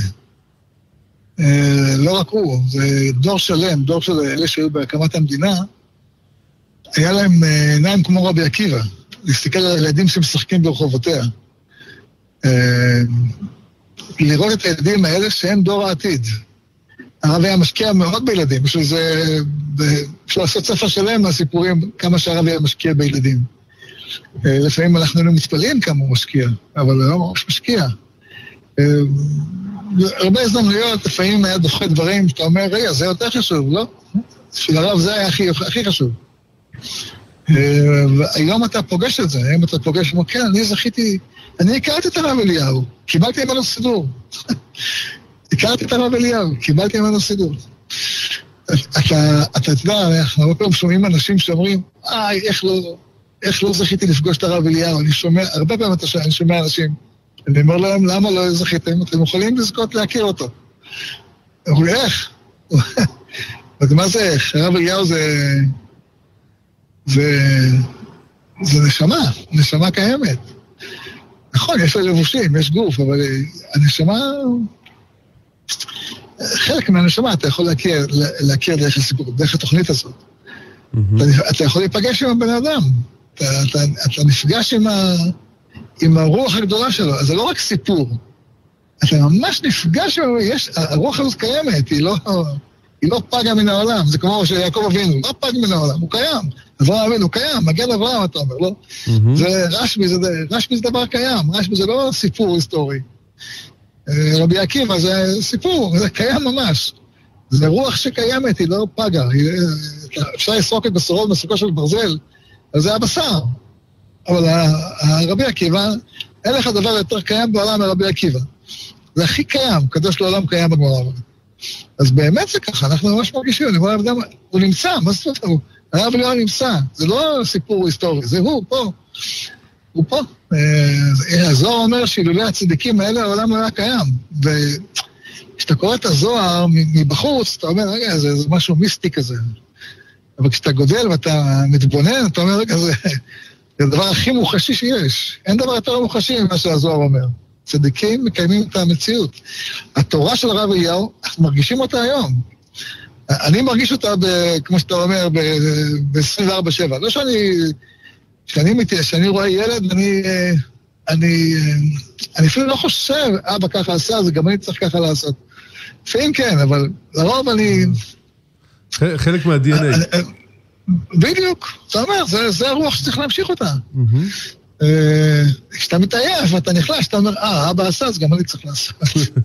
לא רק הוא, זה דור שלם, דור של אלה שהיו בהקמת המדינה, היה להם עיניים כמו רבי עקיבא. להסתכל על הילדים שמשחקים ברחובותיה. לראות את הילדים האלה שהם דור העתיד. הרב היה משקיע מאוד בילדים, בשביל זה, אפשר לעשות ספר שלם מהסיפורים, כמה שהרב היה משקיע בילדים. לפעמים אנחנו לא מתפלאים כמה הוא משקיע, אבל הוא לא ממש משקיע. הרבה הזדמנויות, לפעמים היה דוחה דברים, שאתה אומר, רגע, זה יותר חשוב, לא? בשביל הרב זה היה הכי חשוב. והיום אתה פוגש את זה, היום אתה פוגש, כן, אני הכרתי את הרב אליהו, קיבלתי ממנו סידור. הכרתי את הרב אליהו, קיבלתי ממנו סידור. אתה יודע, אנחנו הרבה פעמים שומעים אנשים שאומרים, איך לא זכיתי לפגוש את הרב אליהו? אני שומע, הרבה פעמים אני שומע אנשים, אני אומר להם, למה לא זכיתם? אתם יכולים לזכות להכיר אותו. אמרו לי, איך? מה זה איך? הרב אליהו זה זה נשמה קיימת. נכון, יש לה לבושים, יש גוף, אבל הנשמה, חלק מהנשמה אתה יכול להכיר דרך הסיפור, דרך התוכנית הזאת. אתה יכול להיפגש עם הבן אדם, אתה נפגש עם הרוח הגדולה שלו, אז זה לא רק סיפור, אתה ממש נפגש, הרוח הזאת קיימת, היא לא פגה מן העולם, זה כמו שיעקב אבינו, לא פג מן העולם, הוא קיים, אברהם אבינו, הוא קיים, מגן אברהם אתה אומר, לא? זה רשמי זה דבר קיים, רשמי זה לא סיפור היסטורי. רבי עקיבא זה סיפור, זה קיים ממש. זה רוח שקיימת, היא לא פגה, אפשר לסרוק את בשורות מסוכו של ברזל, אז זה הבשר. אבל רבי עקיבא, אין לך דבר יותר קיים בעולם מרבי עקיבא. זה הכי קיים, קדוש לעולם קיים בגמרא. אז באמת זה ככה, אנחנו ממש מרגישים, הוא נמצא, מה זאת אומרת? הרב אליהו נמצא, זה לא סיפור היסטורי, זה הוא פה. הוא פה. הזוהר אומר שאילולי הצדיקים האלה העולם לא היה קיים. וכשאתה קורא את הזוהר מבחוץ, אתה אומר, רגע, זה משהו מיסטי כזה. אבל כשאתה גודל ואתה מתבונן, אתה אומר, רגע, זה הדבר הכי מוחשי שיש. אין דבר יותר מוחשי ממה שהזוהר אומר. צדיקים מקיימים את המציאות. התורה של הרב אליהו, אנחנו מרגישים אותה היום. אני מרגיש אותה, כמו שאתה אומר, ב-24/7. לא שאני רואה ילד, אני אפילו לא חושב, אבא ככה עשה, אז גם אני צריך ככה לעשות. לפעמים כן, אבל לרוב אני... חלק מה-DNA. בדיוק, אתה אומר, זה הרוח שצריך להמשיך אותה. כשאתה מתעייף ואתה נחלש, אתה אומר, אבא עשה, אז גם אני צריך לעשות.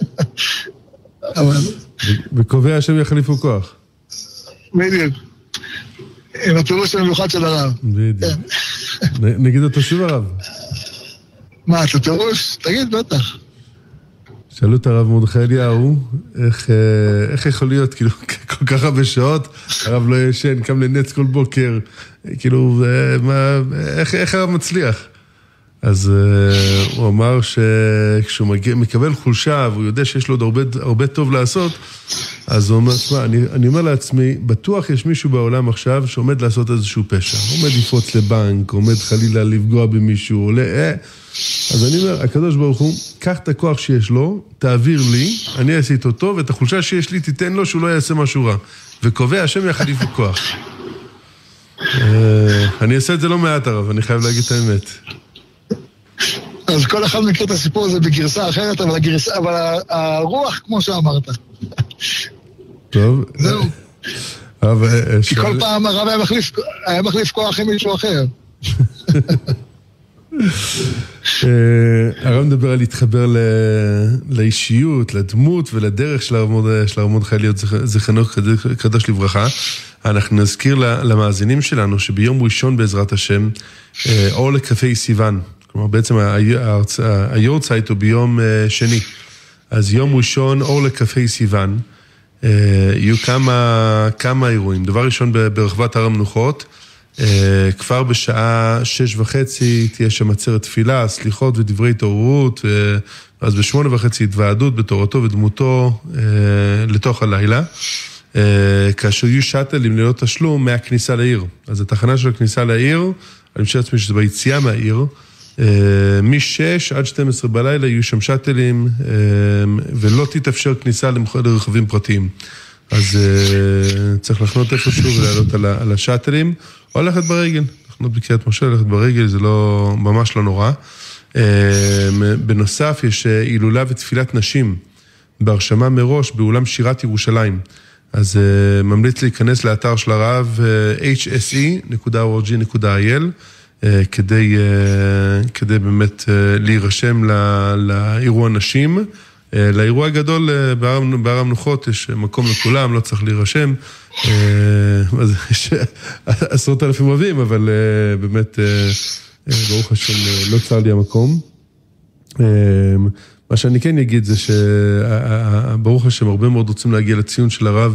וקובע השם יחליפו כוח. בדיוק. עם הפירוש המיוחד של הרב. בדיוק. נגיד אותו שוב הרב. מה, את הפירוש? תגיד, בטח. שאלו את הרב מרדכי אליהו, איך יכול להיות, כאילו, כל כך הרבה שעות, הרב לא ישן, קם לנץ כל בוקר, כאילו, איך הרב מצליח? אז הוא אמר שכשהוא מקבל חולשה, והוא יודע שיש לו עוד הרבה טוב לעשות, אז הוא אומר, אני אומר לעצמי, בטוח יש מישהו בעולם עכשיו שעומד לעשות איזשהו פשע. עומד לפרוץ לבנק, עומד חלילה לפגוע במישהו, עולה, אז אני אומר, הקדוש ברוך הוא, קח את הכוח שיש לו, תעביר לי, אני אעשה איתו טוב, ואת החולשה שיש לי תיתן לו שהוא לא יעשה משהו רע. וקובע, השם יחליף בכוח. אני אעשה את זה לא מעט הרב, אני חייב להגיד את האמת. אז כל אחד מכיר את הסיפור הזה בגרסה אחרת, אבל הרוח כמו שאמרת. טוב. זהו. כי כל פעם הרב היה מחליף כוח עם מישהו אחר. הרב מדבר על להתחבר לאישיות, לדמות ולדרך של הרב מרדכי אליהו זיכרונו קדוש לברכה. אנחנו נזכיר למאזינים שלנו שביום ראשון בעזרת השם, אור לקפה סיוון, כלומר בעצם היורצייט הוא ביום שני. אז יום ראשון אור לקפה סיוון, יהיו כמה אירועים. דבר ראשון ברחבת הר המנוחות, כבר בשעה 6:30 תהיה שם עצרת תפילה, סליחות ודברי התעוררות, אז ב8:30 התוועדות בתורתו ודמותו לתוך הלילה, כאשר יהיו שאטלים ללא תשלום מהכניסה לעיר. אז התחנה של הכניסה לעיר, אני חושב לעצמי שזה ביציאה מהעיר, מ-6 עד 12 בלילה יהיו שם שאטלים, ולא תתאפשר כניסה לרכבים פרטיים. אז צריך לחנות איפשהו ולעלות על השאטלים, או ללכת ברגל. לחנות בקריית משה, ללכת ברגל, זה לא, ממש לא נורא. בנוסף, יש הילולה ותפילת נשים, בהרשמה מראש, באולם שירת ירושלים. אז ממליץ להיכנס לאתר של הרב, hse.org.il, כדי באמת להירשם לאירוע נשים. לאירוע הגדול בהר המנוחות יש מקום לכולם, לא צריך להירשם. אז יש 10,000 אוהבים, אבל באמת, ברוך השם, לא צר לי המקום. מה שאני כן אגיד זה שברוך השם, הרבה מאוד רוצים להגיע לציון של הרב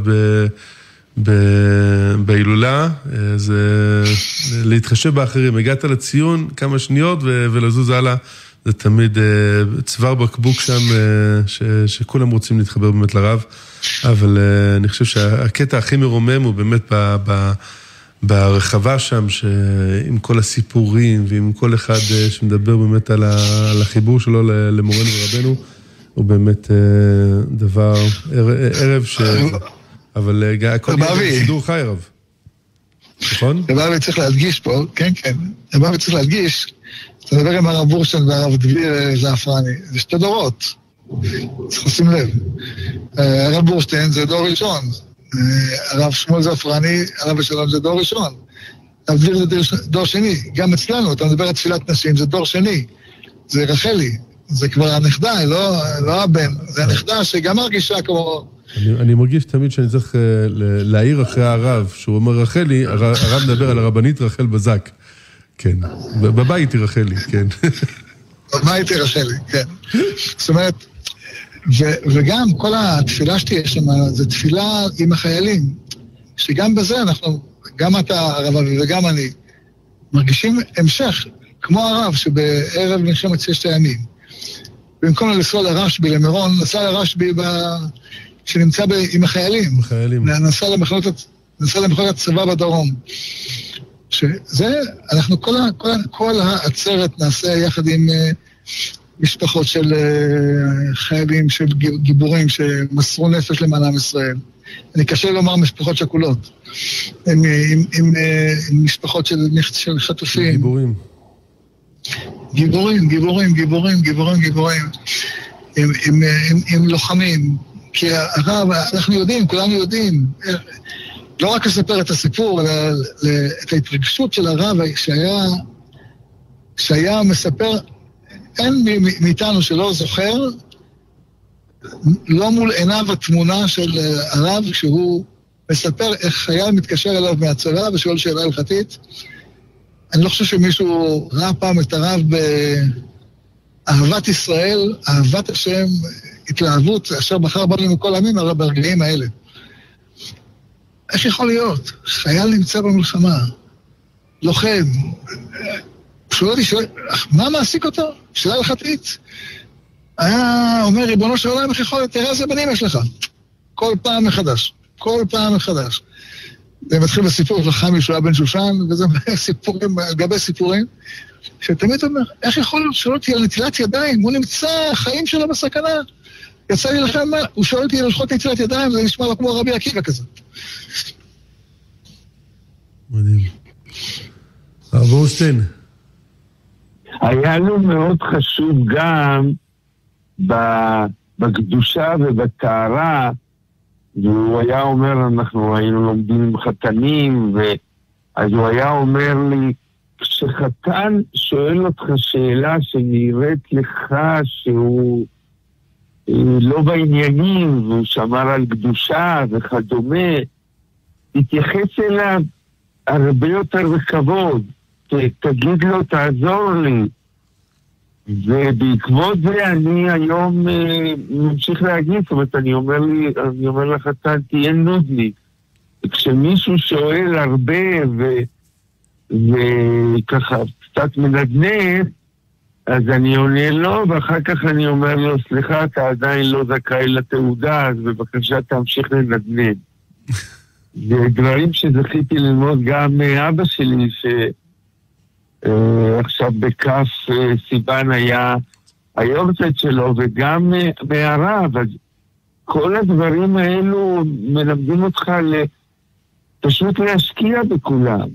בהילולה, זה להתחשב באחרים. הגעת לציון כמה שניות ולזוז הלאה, זה תמיד צוואר בקבוק שם, שכולם רוצים להתחבר באמת לרב, אבל אני חושב שהקטע הכי מרומם הוא באמת ברחבה שם, עם כל הסיפורים, ועם כל אחד שמדבר באמת על החיבור שלו למורנו ורבנו, הוא באמת דבר, ערב ש... אבל הכל יהיה שידור חי רב. נכון? רבי צריך להדגיש פה, כן, רבי צריך להדגיש, אתה מדבר עם הרב בורשטיין והרב דביר זעפרני, זה שתי דורות, צריך לשים לב. הרב בורשטיין זה דור ראשון, הרב שמואל זעפרני, הרב שלום זה דור ראשון, הרב דביר זה דור שני, גם אצלנו, אתה מדבר על תפילת נשים, זה דור שני, זה רחלי, זה כבר הנכדה, לא הבן, זה הנכדה שגם מרגישה כמו... אני מרגיש תמיד שאני צריך להעיר אחרי הרב, שהוא אומר רחלי, הרב מדבר על הרבנית רחל בזק. כן, בבית היא רחלי, כן. בבית היא רחלי, כן. זאת אומרת, וגם כל התפילה שתהיה שם, זה תפילה עם החיילים, שגם בזה אנחנו, גם אתה הרב אבי וגם אני, מרגישים המשך, כמו הרב שבערב מלחמת ששת הימים. במקום לנסוע לרשב"י, למירון, נסע לרשב"י שנמצא עם החיילים. נסע למחנות הצבא בדרום. שזה, אנחנו כל העצרת נעשה יחד עם משפחות של חיילים, של גיבורים שמסרו נפש למען עם ישראל. אני קשה לומר משפחות שכולות. עם משפחות של חטופים. גיבורים. עם לוחמים. כי הרב, אנחנו יודעים, כולנו יודעים, לא רק לספר את הסיפור, אלא את ההתרגשות של הרב שהיה מספר, אין מאיתנו שלא זוכר, לא מול עיניו התמונה של הרב, שהוא מספר איך חייל מתקשר אליו מהצבא ושואל שאלה הלכתית. אני לא חושב שמישהו ראה פעם את הרב באהבת ישראל, אהבת השם, התלהבות, אשר בחר בנו מכל עמים, הרב ברגעים האלה. איך יכול להיות? חייל נמצא במלחמה, לוחם, שואל לי, מה מעסיק אותו? שאלה הלכתית. היה אומר, ריבונו של עולם, איך יכול להיות? תראה איזה בנים יש לך. כל פעם מחדש. זה מתחיל בסיפור של חמי שהוא היה בן שושן, וזה סיפורים, על גבי סיפורים, שתמיד אומר, איך יכול להיות שלא תהיה נטילת ידיים? הוא נמצא, החיים שלו בסכנה. יצא לי לכם, הוא שואל אותי לשחוט נטילת ידיים, זה נשמע לו כמו רבי עקיבא כזה. מדהים. הרב בורשטיין. היה לו מאוד חשוב גם בקדושה ובטהרה, והוא היה אומר, אנחנו היינו לומדים עם חתנים, אז הוא היה אומר לי, כשחתן שואל אותך שאלה שנראית לך שהוא לא בעניינים, והוא שמר על קדושה וכדומה, תתייחס אליו הרבה יותר בכבוד, תגיד לו, תעזור לי. ובעקבות זה אני היום ממשיך להגיד, זאת אומרת, אני אומר לחתן, תהיה נודניק. כשמישהו שואל הרבה וככה קצת מנדנד, אז אני עונה לו, ואחר כך אני אומר לו, סליחה, אתה עדיין לא זכאי לתעודה, אז בבקשה תמשיך לנדנד. זה דברים שזכיתי ללמוד גם מאבא שלי, שעכשיו בכף סיבן היה היורצייט שלו, וגם מהרב, אז כל הדברים האלו מלמדים אותך פשוט להשקיע בכולם.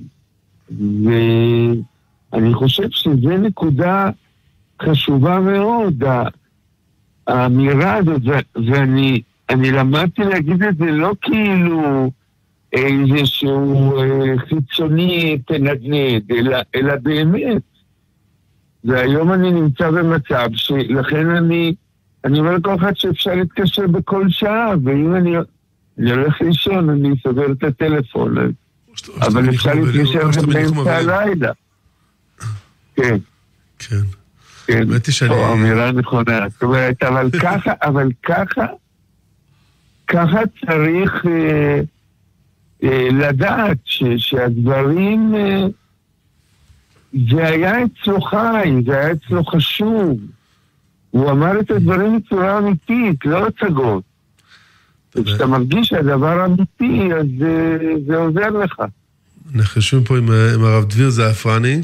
ואני חושב שזה נקודה חשובה מאוד, האמירה הזאת, ואני למדתי להגיד את זה לא כאילו איזשהו חיצוני תנדנד, אלא באמת. והיום אני נמצא במצב שלכן אני אומר לכל אחד שאפשר להתקשר בכל שעה, ואם אני הולך לישון, אני סוגר את הטלפון. אבל אפשר להתקשר באמצע הלילה. כן. כן. כן. אמירה נכונה. זאת אומרת, אבל ככה צריך לדעת שהדברים, זה היה אצלו חי, זה היה אצלו חשוב. הוא אמר את הדברים בצורה אמיתית, לא הצגות. וכשאתה מרגיש שהדבר אמיתי, אז זה עוזר לך. אנחנו יושבים פה עם הרב דביר זעפרני,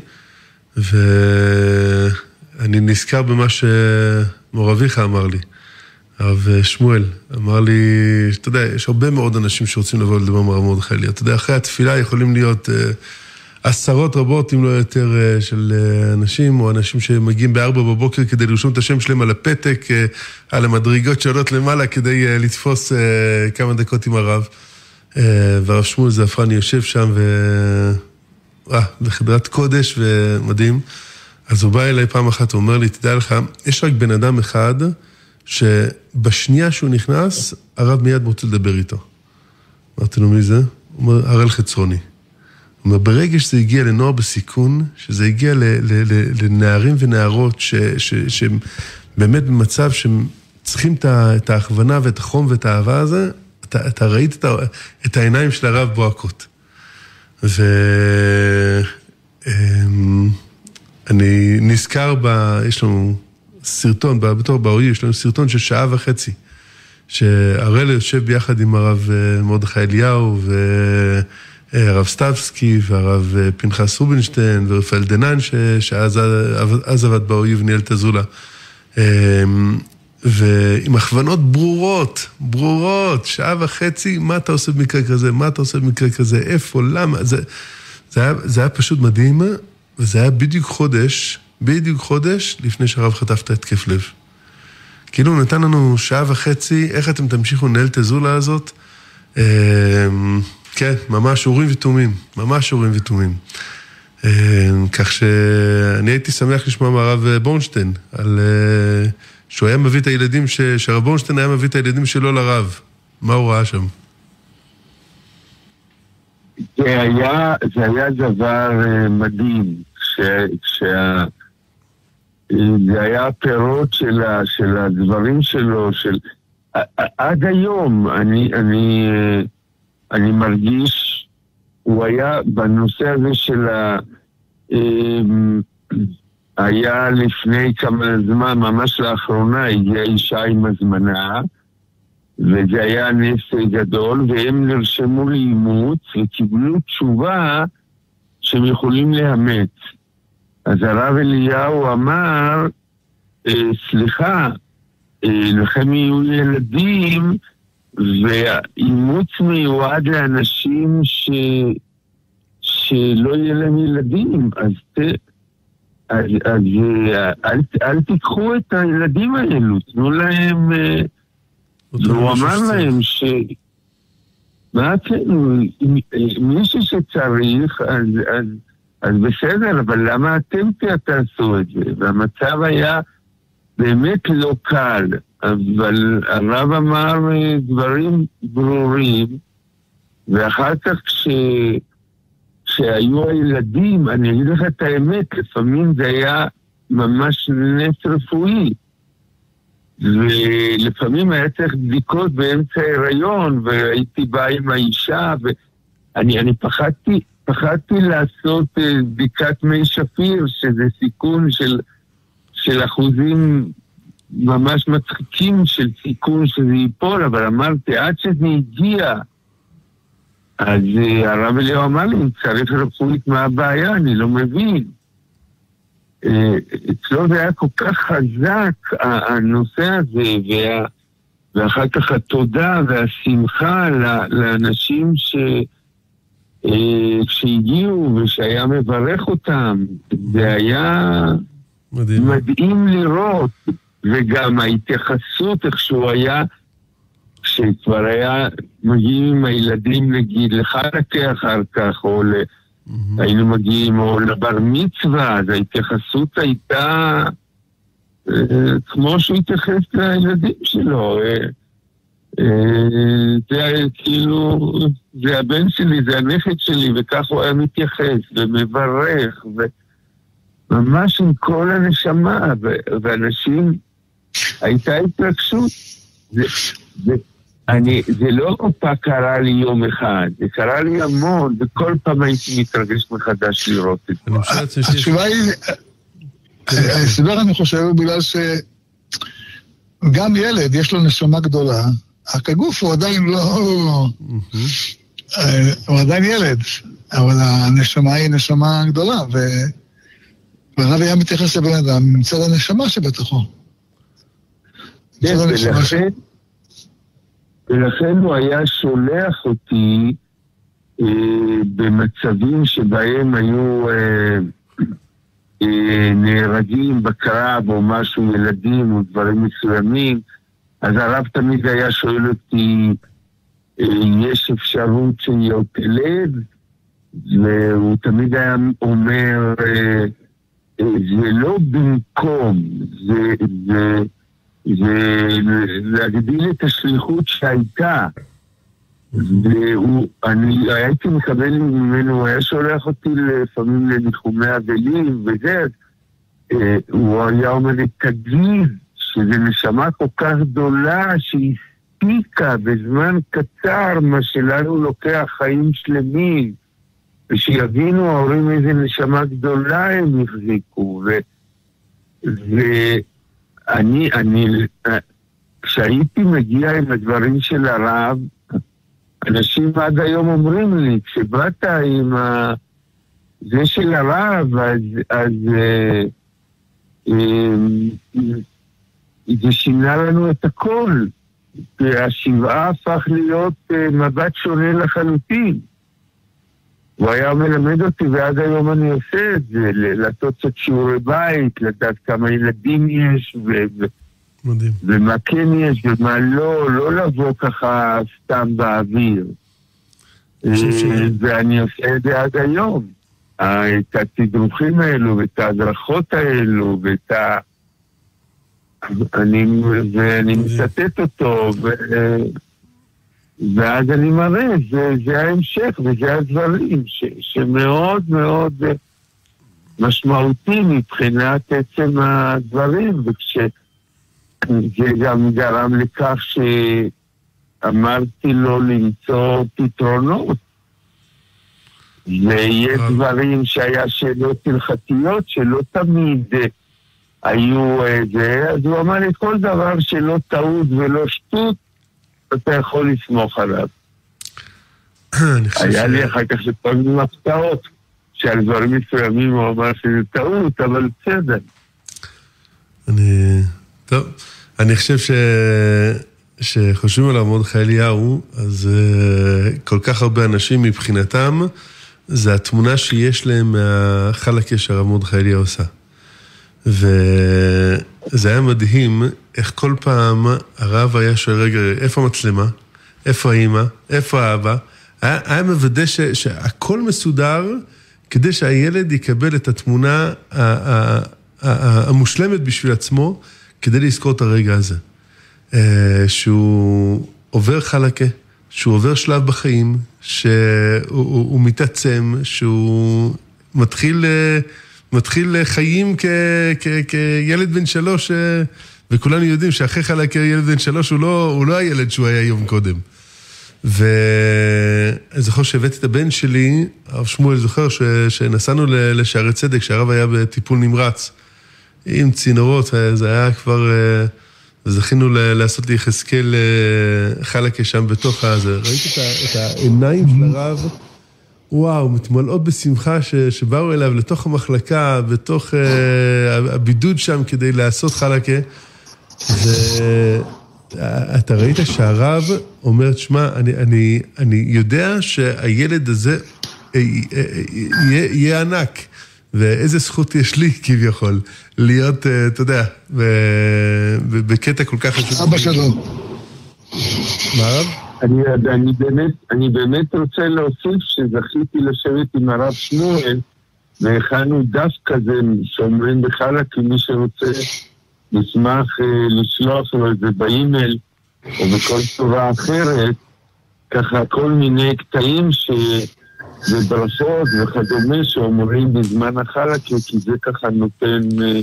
ואני נזכר במה שמור אביך אמר לי. הרב שמואל אמר לי, אתה יודע, יש הרבה מאוד אנשים שרוצים לבוא לדבר עם הרב מרדכי אליהו. אתה יודע, אחרי התפילה יכולים להיות עשרות רבות, אם לא יותר, של אנשים, או אנשים שמגיעים ב4 בבוקר כדי לרשום את השם שלהם על הפתק, על המדרגות שעולות למעלה, כדי לתפוס כמה דקות עם הרב. והרב שמואל זעפרני יושב שם, בחדרת קודש ומדהים. אז הוא בא אליי פעם אחת, הוא אומר לי, תדע לך, יש רק בן אדם אחד, שבשנייה שהוא נכנס, הרב מיד רוצה לדבר איתו. אמרתי לו, מי זה? הוא אומר, הראל חצרוני. הוא אומר, ברגע שזה הגיע לנוער בסיכון, שזה הגיע לנערים ונערות, שהם באמת במצב שהם צריכים את ההכוונה ואת החום ואת האהבה הזה, אתה ראית את העיניים של הרב בוהקות. ואני נזכר יש לנו סרטון, בתור באוי, יש לנו סרטון של 1.5 שעות, שהראל יושב ביחד עם הרב מרדכי אליהו, והרב סטבסקי, והרב פנחס רובינשטיין, ורפאל דנן, שאז עבד באוי וניהל את הזולה. ועם הכוונות ברורות, 1.5 שעות, מה אתה עושה במקרה כזה, מה אתה עושה במקרה כזה, איפה, למה, זה היה פשוט מדהים, וזה היה בדיוק חודש לפני שהרב חטף את התקף לב. כאילו הוא נתן לנו 1.5 שעות, איך אתם תמשיכו לנהל את הזולה הזאת? כן, ממש אורים ותומים. כך שאני הייתי שמח לשמוע מהרב בורנשטיין, על שהוא היה מביא את הילדים, שהרב בורנשטיין היה מביא את הילדים שלו לרב. מה הוא ראה שם? זה היה דבר מדהים, זה היה הפירות של הדברים שלו, עד היום אני מרגיש, הוא היה בנושא הזה היה לפני כמה זמן, ממש לאחרונה, הגיעה אישה עם הזמנה, וזה היה נס גדול, והם נרשמו לאימוץ וקיבלו תשובה שהם יכולים לאמץ. אז הרב אליהו אמר, סליחה, לכם יהיו ילדים, ואימוץ מיועד לאנשים שלא יהיה להם ילדים, אז אל תיקחו את הילדים האלו, תנו להם, והוא אמר להם מה כן, מישהו שצריך, אז בסדר, אבל למה אתם תעשו את זה? והמצב היה באמת לא קל, אבל הרב אמר דברים ברורים, ואחר כך כשהיו הילדים, אני אגיד לך את האמת, לפעמים זה היה ממש נס רפואי, ולפעמים היה צריך בדיקות באמצע ההיריון, והייתי בא עם האישה, ואני פחדתי לעשות בדיקת מי שפיר, שזה סיכון של אחוזים ממש מצחיקים של סיכון שזה ייפול, אבל אמרתי, עד שזה הגיע, אז הרב אליהו אמר לי, צריך רפואית מה הבעיה, אני לא מבין. אצלו זה היה כל כך חזק, הנושא הזה, ואחר כך התודה והשמחה לאנשים שהגיעו ושהיה מברך אותם, זה היה מדהים לראות, וגם ההתייחסות איך שהוא היה, שכבר היה מגיעים עם הילדים נגיד לחנוכה אחר כך, או היינו מגיעים או לבר מצווה, אז ההתייחסות הייתה כמו שהוא התייחס לילדים שלו. זה כאילו, זה הבן שלי, זה הנכד שלי, וכך הוא היה מתייחס ומברך, וממש עם כל הנשמה, ואנשים, הייתה התרגשות. זה לא קרה לי יום אחד, זה קרה לי המון, וכל פעם הייתי מתרגש מחדש לראות את זה. התשובה היא, ההסבר אני חושב, בגלל שגם ילד יש לו נשמה גדולה, רק הגוף הוא עדיין הוא עדיין ילד, אבל הנשמה היא נשמה גדולה, והרב היה מתייחס לבן אדם, נמצא לנשמה שבתוכו. ולכן הוא היה שולח אותי במצבים שבהם היו נהרגים בקרב או משהו, ילדים או דברים מסוימים, אז הרב תמיד היה שואל אותי, יש אפשרות שיהיה תלד? והוא תמיד היה אומר, זה לא במקום, זה להגדיל את השליחות שהייתה. ואני הייתי מקבל ממנו, הוא היה שולח אותי לפעמים לניחומי אבלים וזה, הוא היה אומר לי, תגיד שזו נשמה כל כך גדולה שהספיקה בזמן קצר מה שלנו לוקח חיים שלמים, ושיבינו ההורים איזה נשמה גדולה הם החזיקו. ואני כשהייתי מגיע עם הדברים של הרב, אנשים עד היום אומרים לי, כשבאת עם זה של הרב, אז זה שינה לנו את הכל. והשבעה הפך להיות מבט שונה לחלוטין. הוא היה מלמד אותי, ועד היום אני עושה את זה, לעשות קצת שיעורי בית, לדעת כמה ילדים יש, ומה כן יש ומה לא, לא לבוא ככה סתם באוויר. ואני עושה את זה עד היום. את התדרוכים האלו, ואת ההדרכות האלו, ואני מצטט אותו, ואז אני מראה, זה ההמשך, וזה הדברים שמאוד מאוד משמעותי מבחינת עצם הדברים, זה גם גרם לכך שאמרתי לו למצוא פתרונות. ויש דברים שהיה שאלות הלכתיות שלא תמיד היו זה, אז הוא אמר לי כל דבר שלא טעות ולא שטות, אתה יכול לסמוך עליו. היה לי אחר כך שפעמים הפתעות, שעל דברים מסוימים הוא אמר שזה טעות, אבל בסדר. טוב, אני חושב שחושבים עליו מרדכי אליהו, אז כל כך הרבה אנשים מבחינתם, זה התמונה שיש להם מהחלקה שהרב מרדכי אליהו עושה. וזה היה מדהים איך כל פעם הרב היה שואל, רגע, איפה המצלמה? איפה האמא? איפה האבא? היה מוודא שהכל מסודר כדי שהילד יקבל את התמונה המושלמת בשביל עצמו, כדי לזכור את הרגע הזה. שהוא עובר חלקה, שהוא עובר שלב בחיים, שהוא מתעצם, שהוא מתחיל חיים כילד בן 3, וכולנו יודעים שאחרי חלקה ילד בן 3 הוא לא הילד שהוא היה יום קודם. ואני זוכר שהבאתי את הבן שלי, הרב שמואל זוכר שנסענו לשערי צדק, שהרב היה בטיפול נמרץ, עם צינורות, זה היה כבר, זכינו לעשות לי יחזקאל חלקה שם בתוך הזה. ראיתי את העיניים של הרב, וואו, מתמלאות בשמחה שבאו אליו לתוך המחלקה, בתוך הבידוד שם כדי לעשות חלקה. אתה ראית שהרב אומר, שמה, אני יודע שהילד הזה יהיה ענק, ואיזה זכות יש לי כביכול, להיות, אתה יודע, בקטע כל כך חשוב. אבא שלו. מה הרב? אני באמת רוצה להוסיף שזכיתי לשבת עם הרב שמואל, והכנו דף כזה שאומרים בחלק, כי מי שרוצה נשמח לשלוח לו את זה באימייל, או בכל צורה אחרת, ככה כל מיני קטעים וברכות וכדומה שאומרים בזמן החלק, כי זה ככה נותן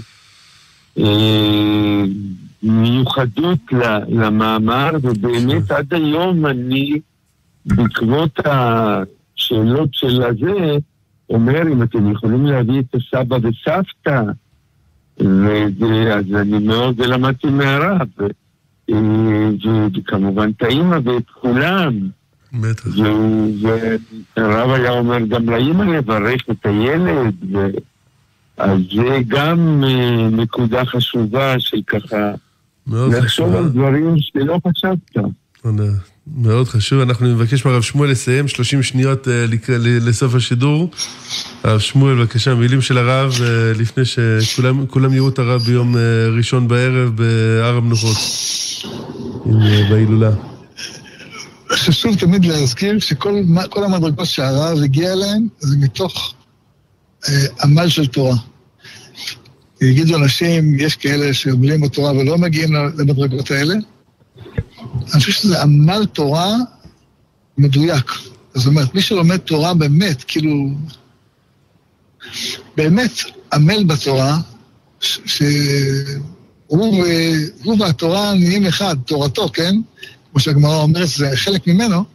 מיוחדות למאמר, ובאמת עד היום אני, בעקבות השאלות של הזה, אומר, אם אתם יכולים להביא את הסבא וסבתא, אז אני מאוד למדתי מהרב, וכמובן את האמא ואת כולם, בטח. והרב היה אומר גם לאמא לברך את הילד, אז זה גם נקודה חשובה של ככה, לחשוב על דברים שלא חשבת. מאוד חשוב. אנחנו נבקש מהרב שמואל לסיים 30 שניות לסוף השידור. הרב שמואל, בבקשה, מילים של הרב לפני שכולם יראו את הרב ביום ראשון בערב בהר המנוחות בהילולה. חשוב תמיד להזכיר שכל המדרגות שהרב הגיע אליהם זה מתוך עמל של תורה. יגידו אנשים, יש כאלה שעמלים בתורה ולא מגיעים למדרגות האלה. אני חושב שזה עמל תורה מדויק. זאת אומרת, מי שלומד תורה באמת, כאילו, באמת עמל בתורה, שהוא והתורה נהיים אחד, תורתו, כן? כמו שהגמרא אומרת, זה חלק ממנו,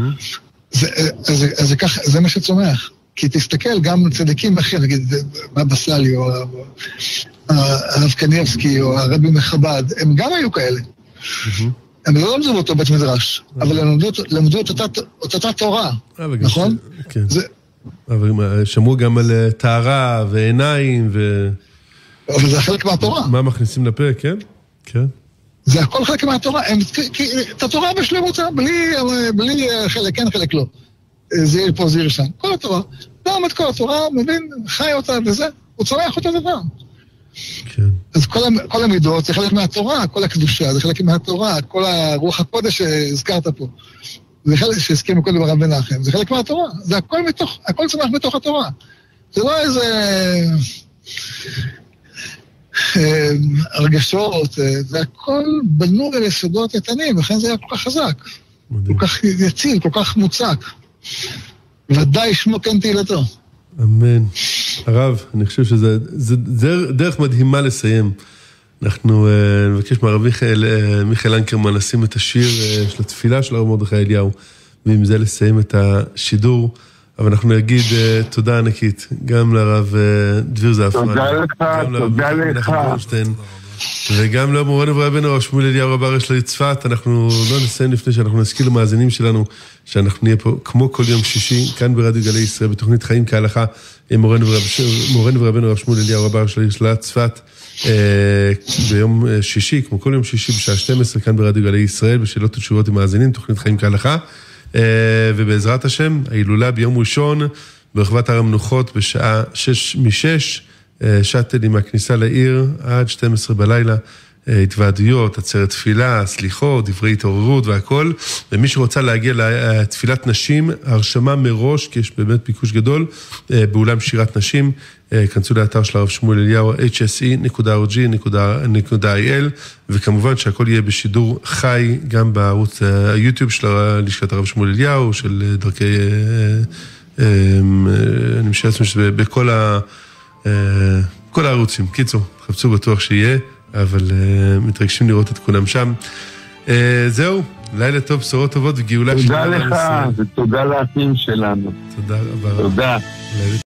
אז זה מה שצומח. כי תסתכל, גם צדיקים אחרים, נגיד, בבא סאלי, או הרב קניבסקי, או הרבי מחב"ד, הם גם היו כאלה. הם לא למדו באותו בית מדרש, אבל הם למדו את אותה תורה, נכון? כן. אבל שמעו גם על טהרה ועיניים אבל זה חלק מהתורה. מה מכניסים לפה, כן? כן. זה הכל חלק מהתורה. את התורה בשלמותה, בלי חלק כן, חלק לא. זהיר פה, זהיר שם. כל התורה. לא עומד כל התורה, מבין, חי אותה וזה, הוא צורח אותו דבר. כן. אז כל המידות זה חלק מהתורה, כל הקדושה זה חלק מהתורה, כל הרוח הקודש שהזכרת פה. זה חלק שהזכירו קודם הרב מנחם, זה חלק מהתורה. זה הכל צומח בתוך התורה. זה לא איזה הרגשות, זה הכל בנו על יסודות איתנים, לכן זה היה כל כך חזק, כל כך יציל, כל כך מוצק. ודאי שמו כן תהילתו. אמן. הרב, אני חושב שזה דרך מדהימה לסיים. אנחנו נבקש מהרב מיכאל אנקרמן לשים את השיר של התפילה של הרב מרדכי אליהו, ועם זה לסיים את השידור. אבל אנחנו נגיד תודה ענקית, גם לרב דביר זעפרן. תודה לך, תודה לך. וגם למורנו ורבנו הרב שמואל אליהו רב הראשי לעיר צפת. אנחנו לא נסיים לפני שאנחנו נזכיר למאזינים שלנו, שאנחנו נהיה פה כמו כל יום שישי, כאן ברדיו גלי ישראל, בתוכנית חיים כהלכה, עם מורנו ורבנו הרב שמואל אליהו רב הראשי לעיר צפת, ביום שישי, כמו כל יום שישי, בשעה 12, כאן ברדיו גלי ישראל, בשאלות ותשובות עם מאזינים, תוכנית חיים כהלכה. ובעזרת השם, ההילולה ביום ראשון, ברחבת הר המנוחות, בשעה 6:06, שטלים מהכניסה לעיר, עד 12 בלילה, התוועדויות, עצרת תפילה, סליחות, דברי התעוררות והכל. ומי שרוצה להגיע לתפילת נשים, הרשמה מראש, כי יש באמת ביקוש גדול, באולם שירת נשים, כנסו לאתר של הרב שמואל אליהו, hse.org.il, וכמובן שהכל יהיה בשידור חי, גם בערוץ היוטיוב של לשכת הרב שמואל אליהו, של דרכי, אני משער עצמי שזה בכל הערוצים. קיצור, חפצו בטוח שיהיה, אבל מתרגשים לראות את כולם שם. זהו, לילה טוב, בשורות טובות וגאולה. תודה לך, ותודה לאחים שלנו. תודה רבה. תודה.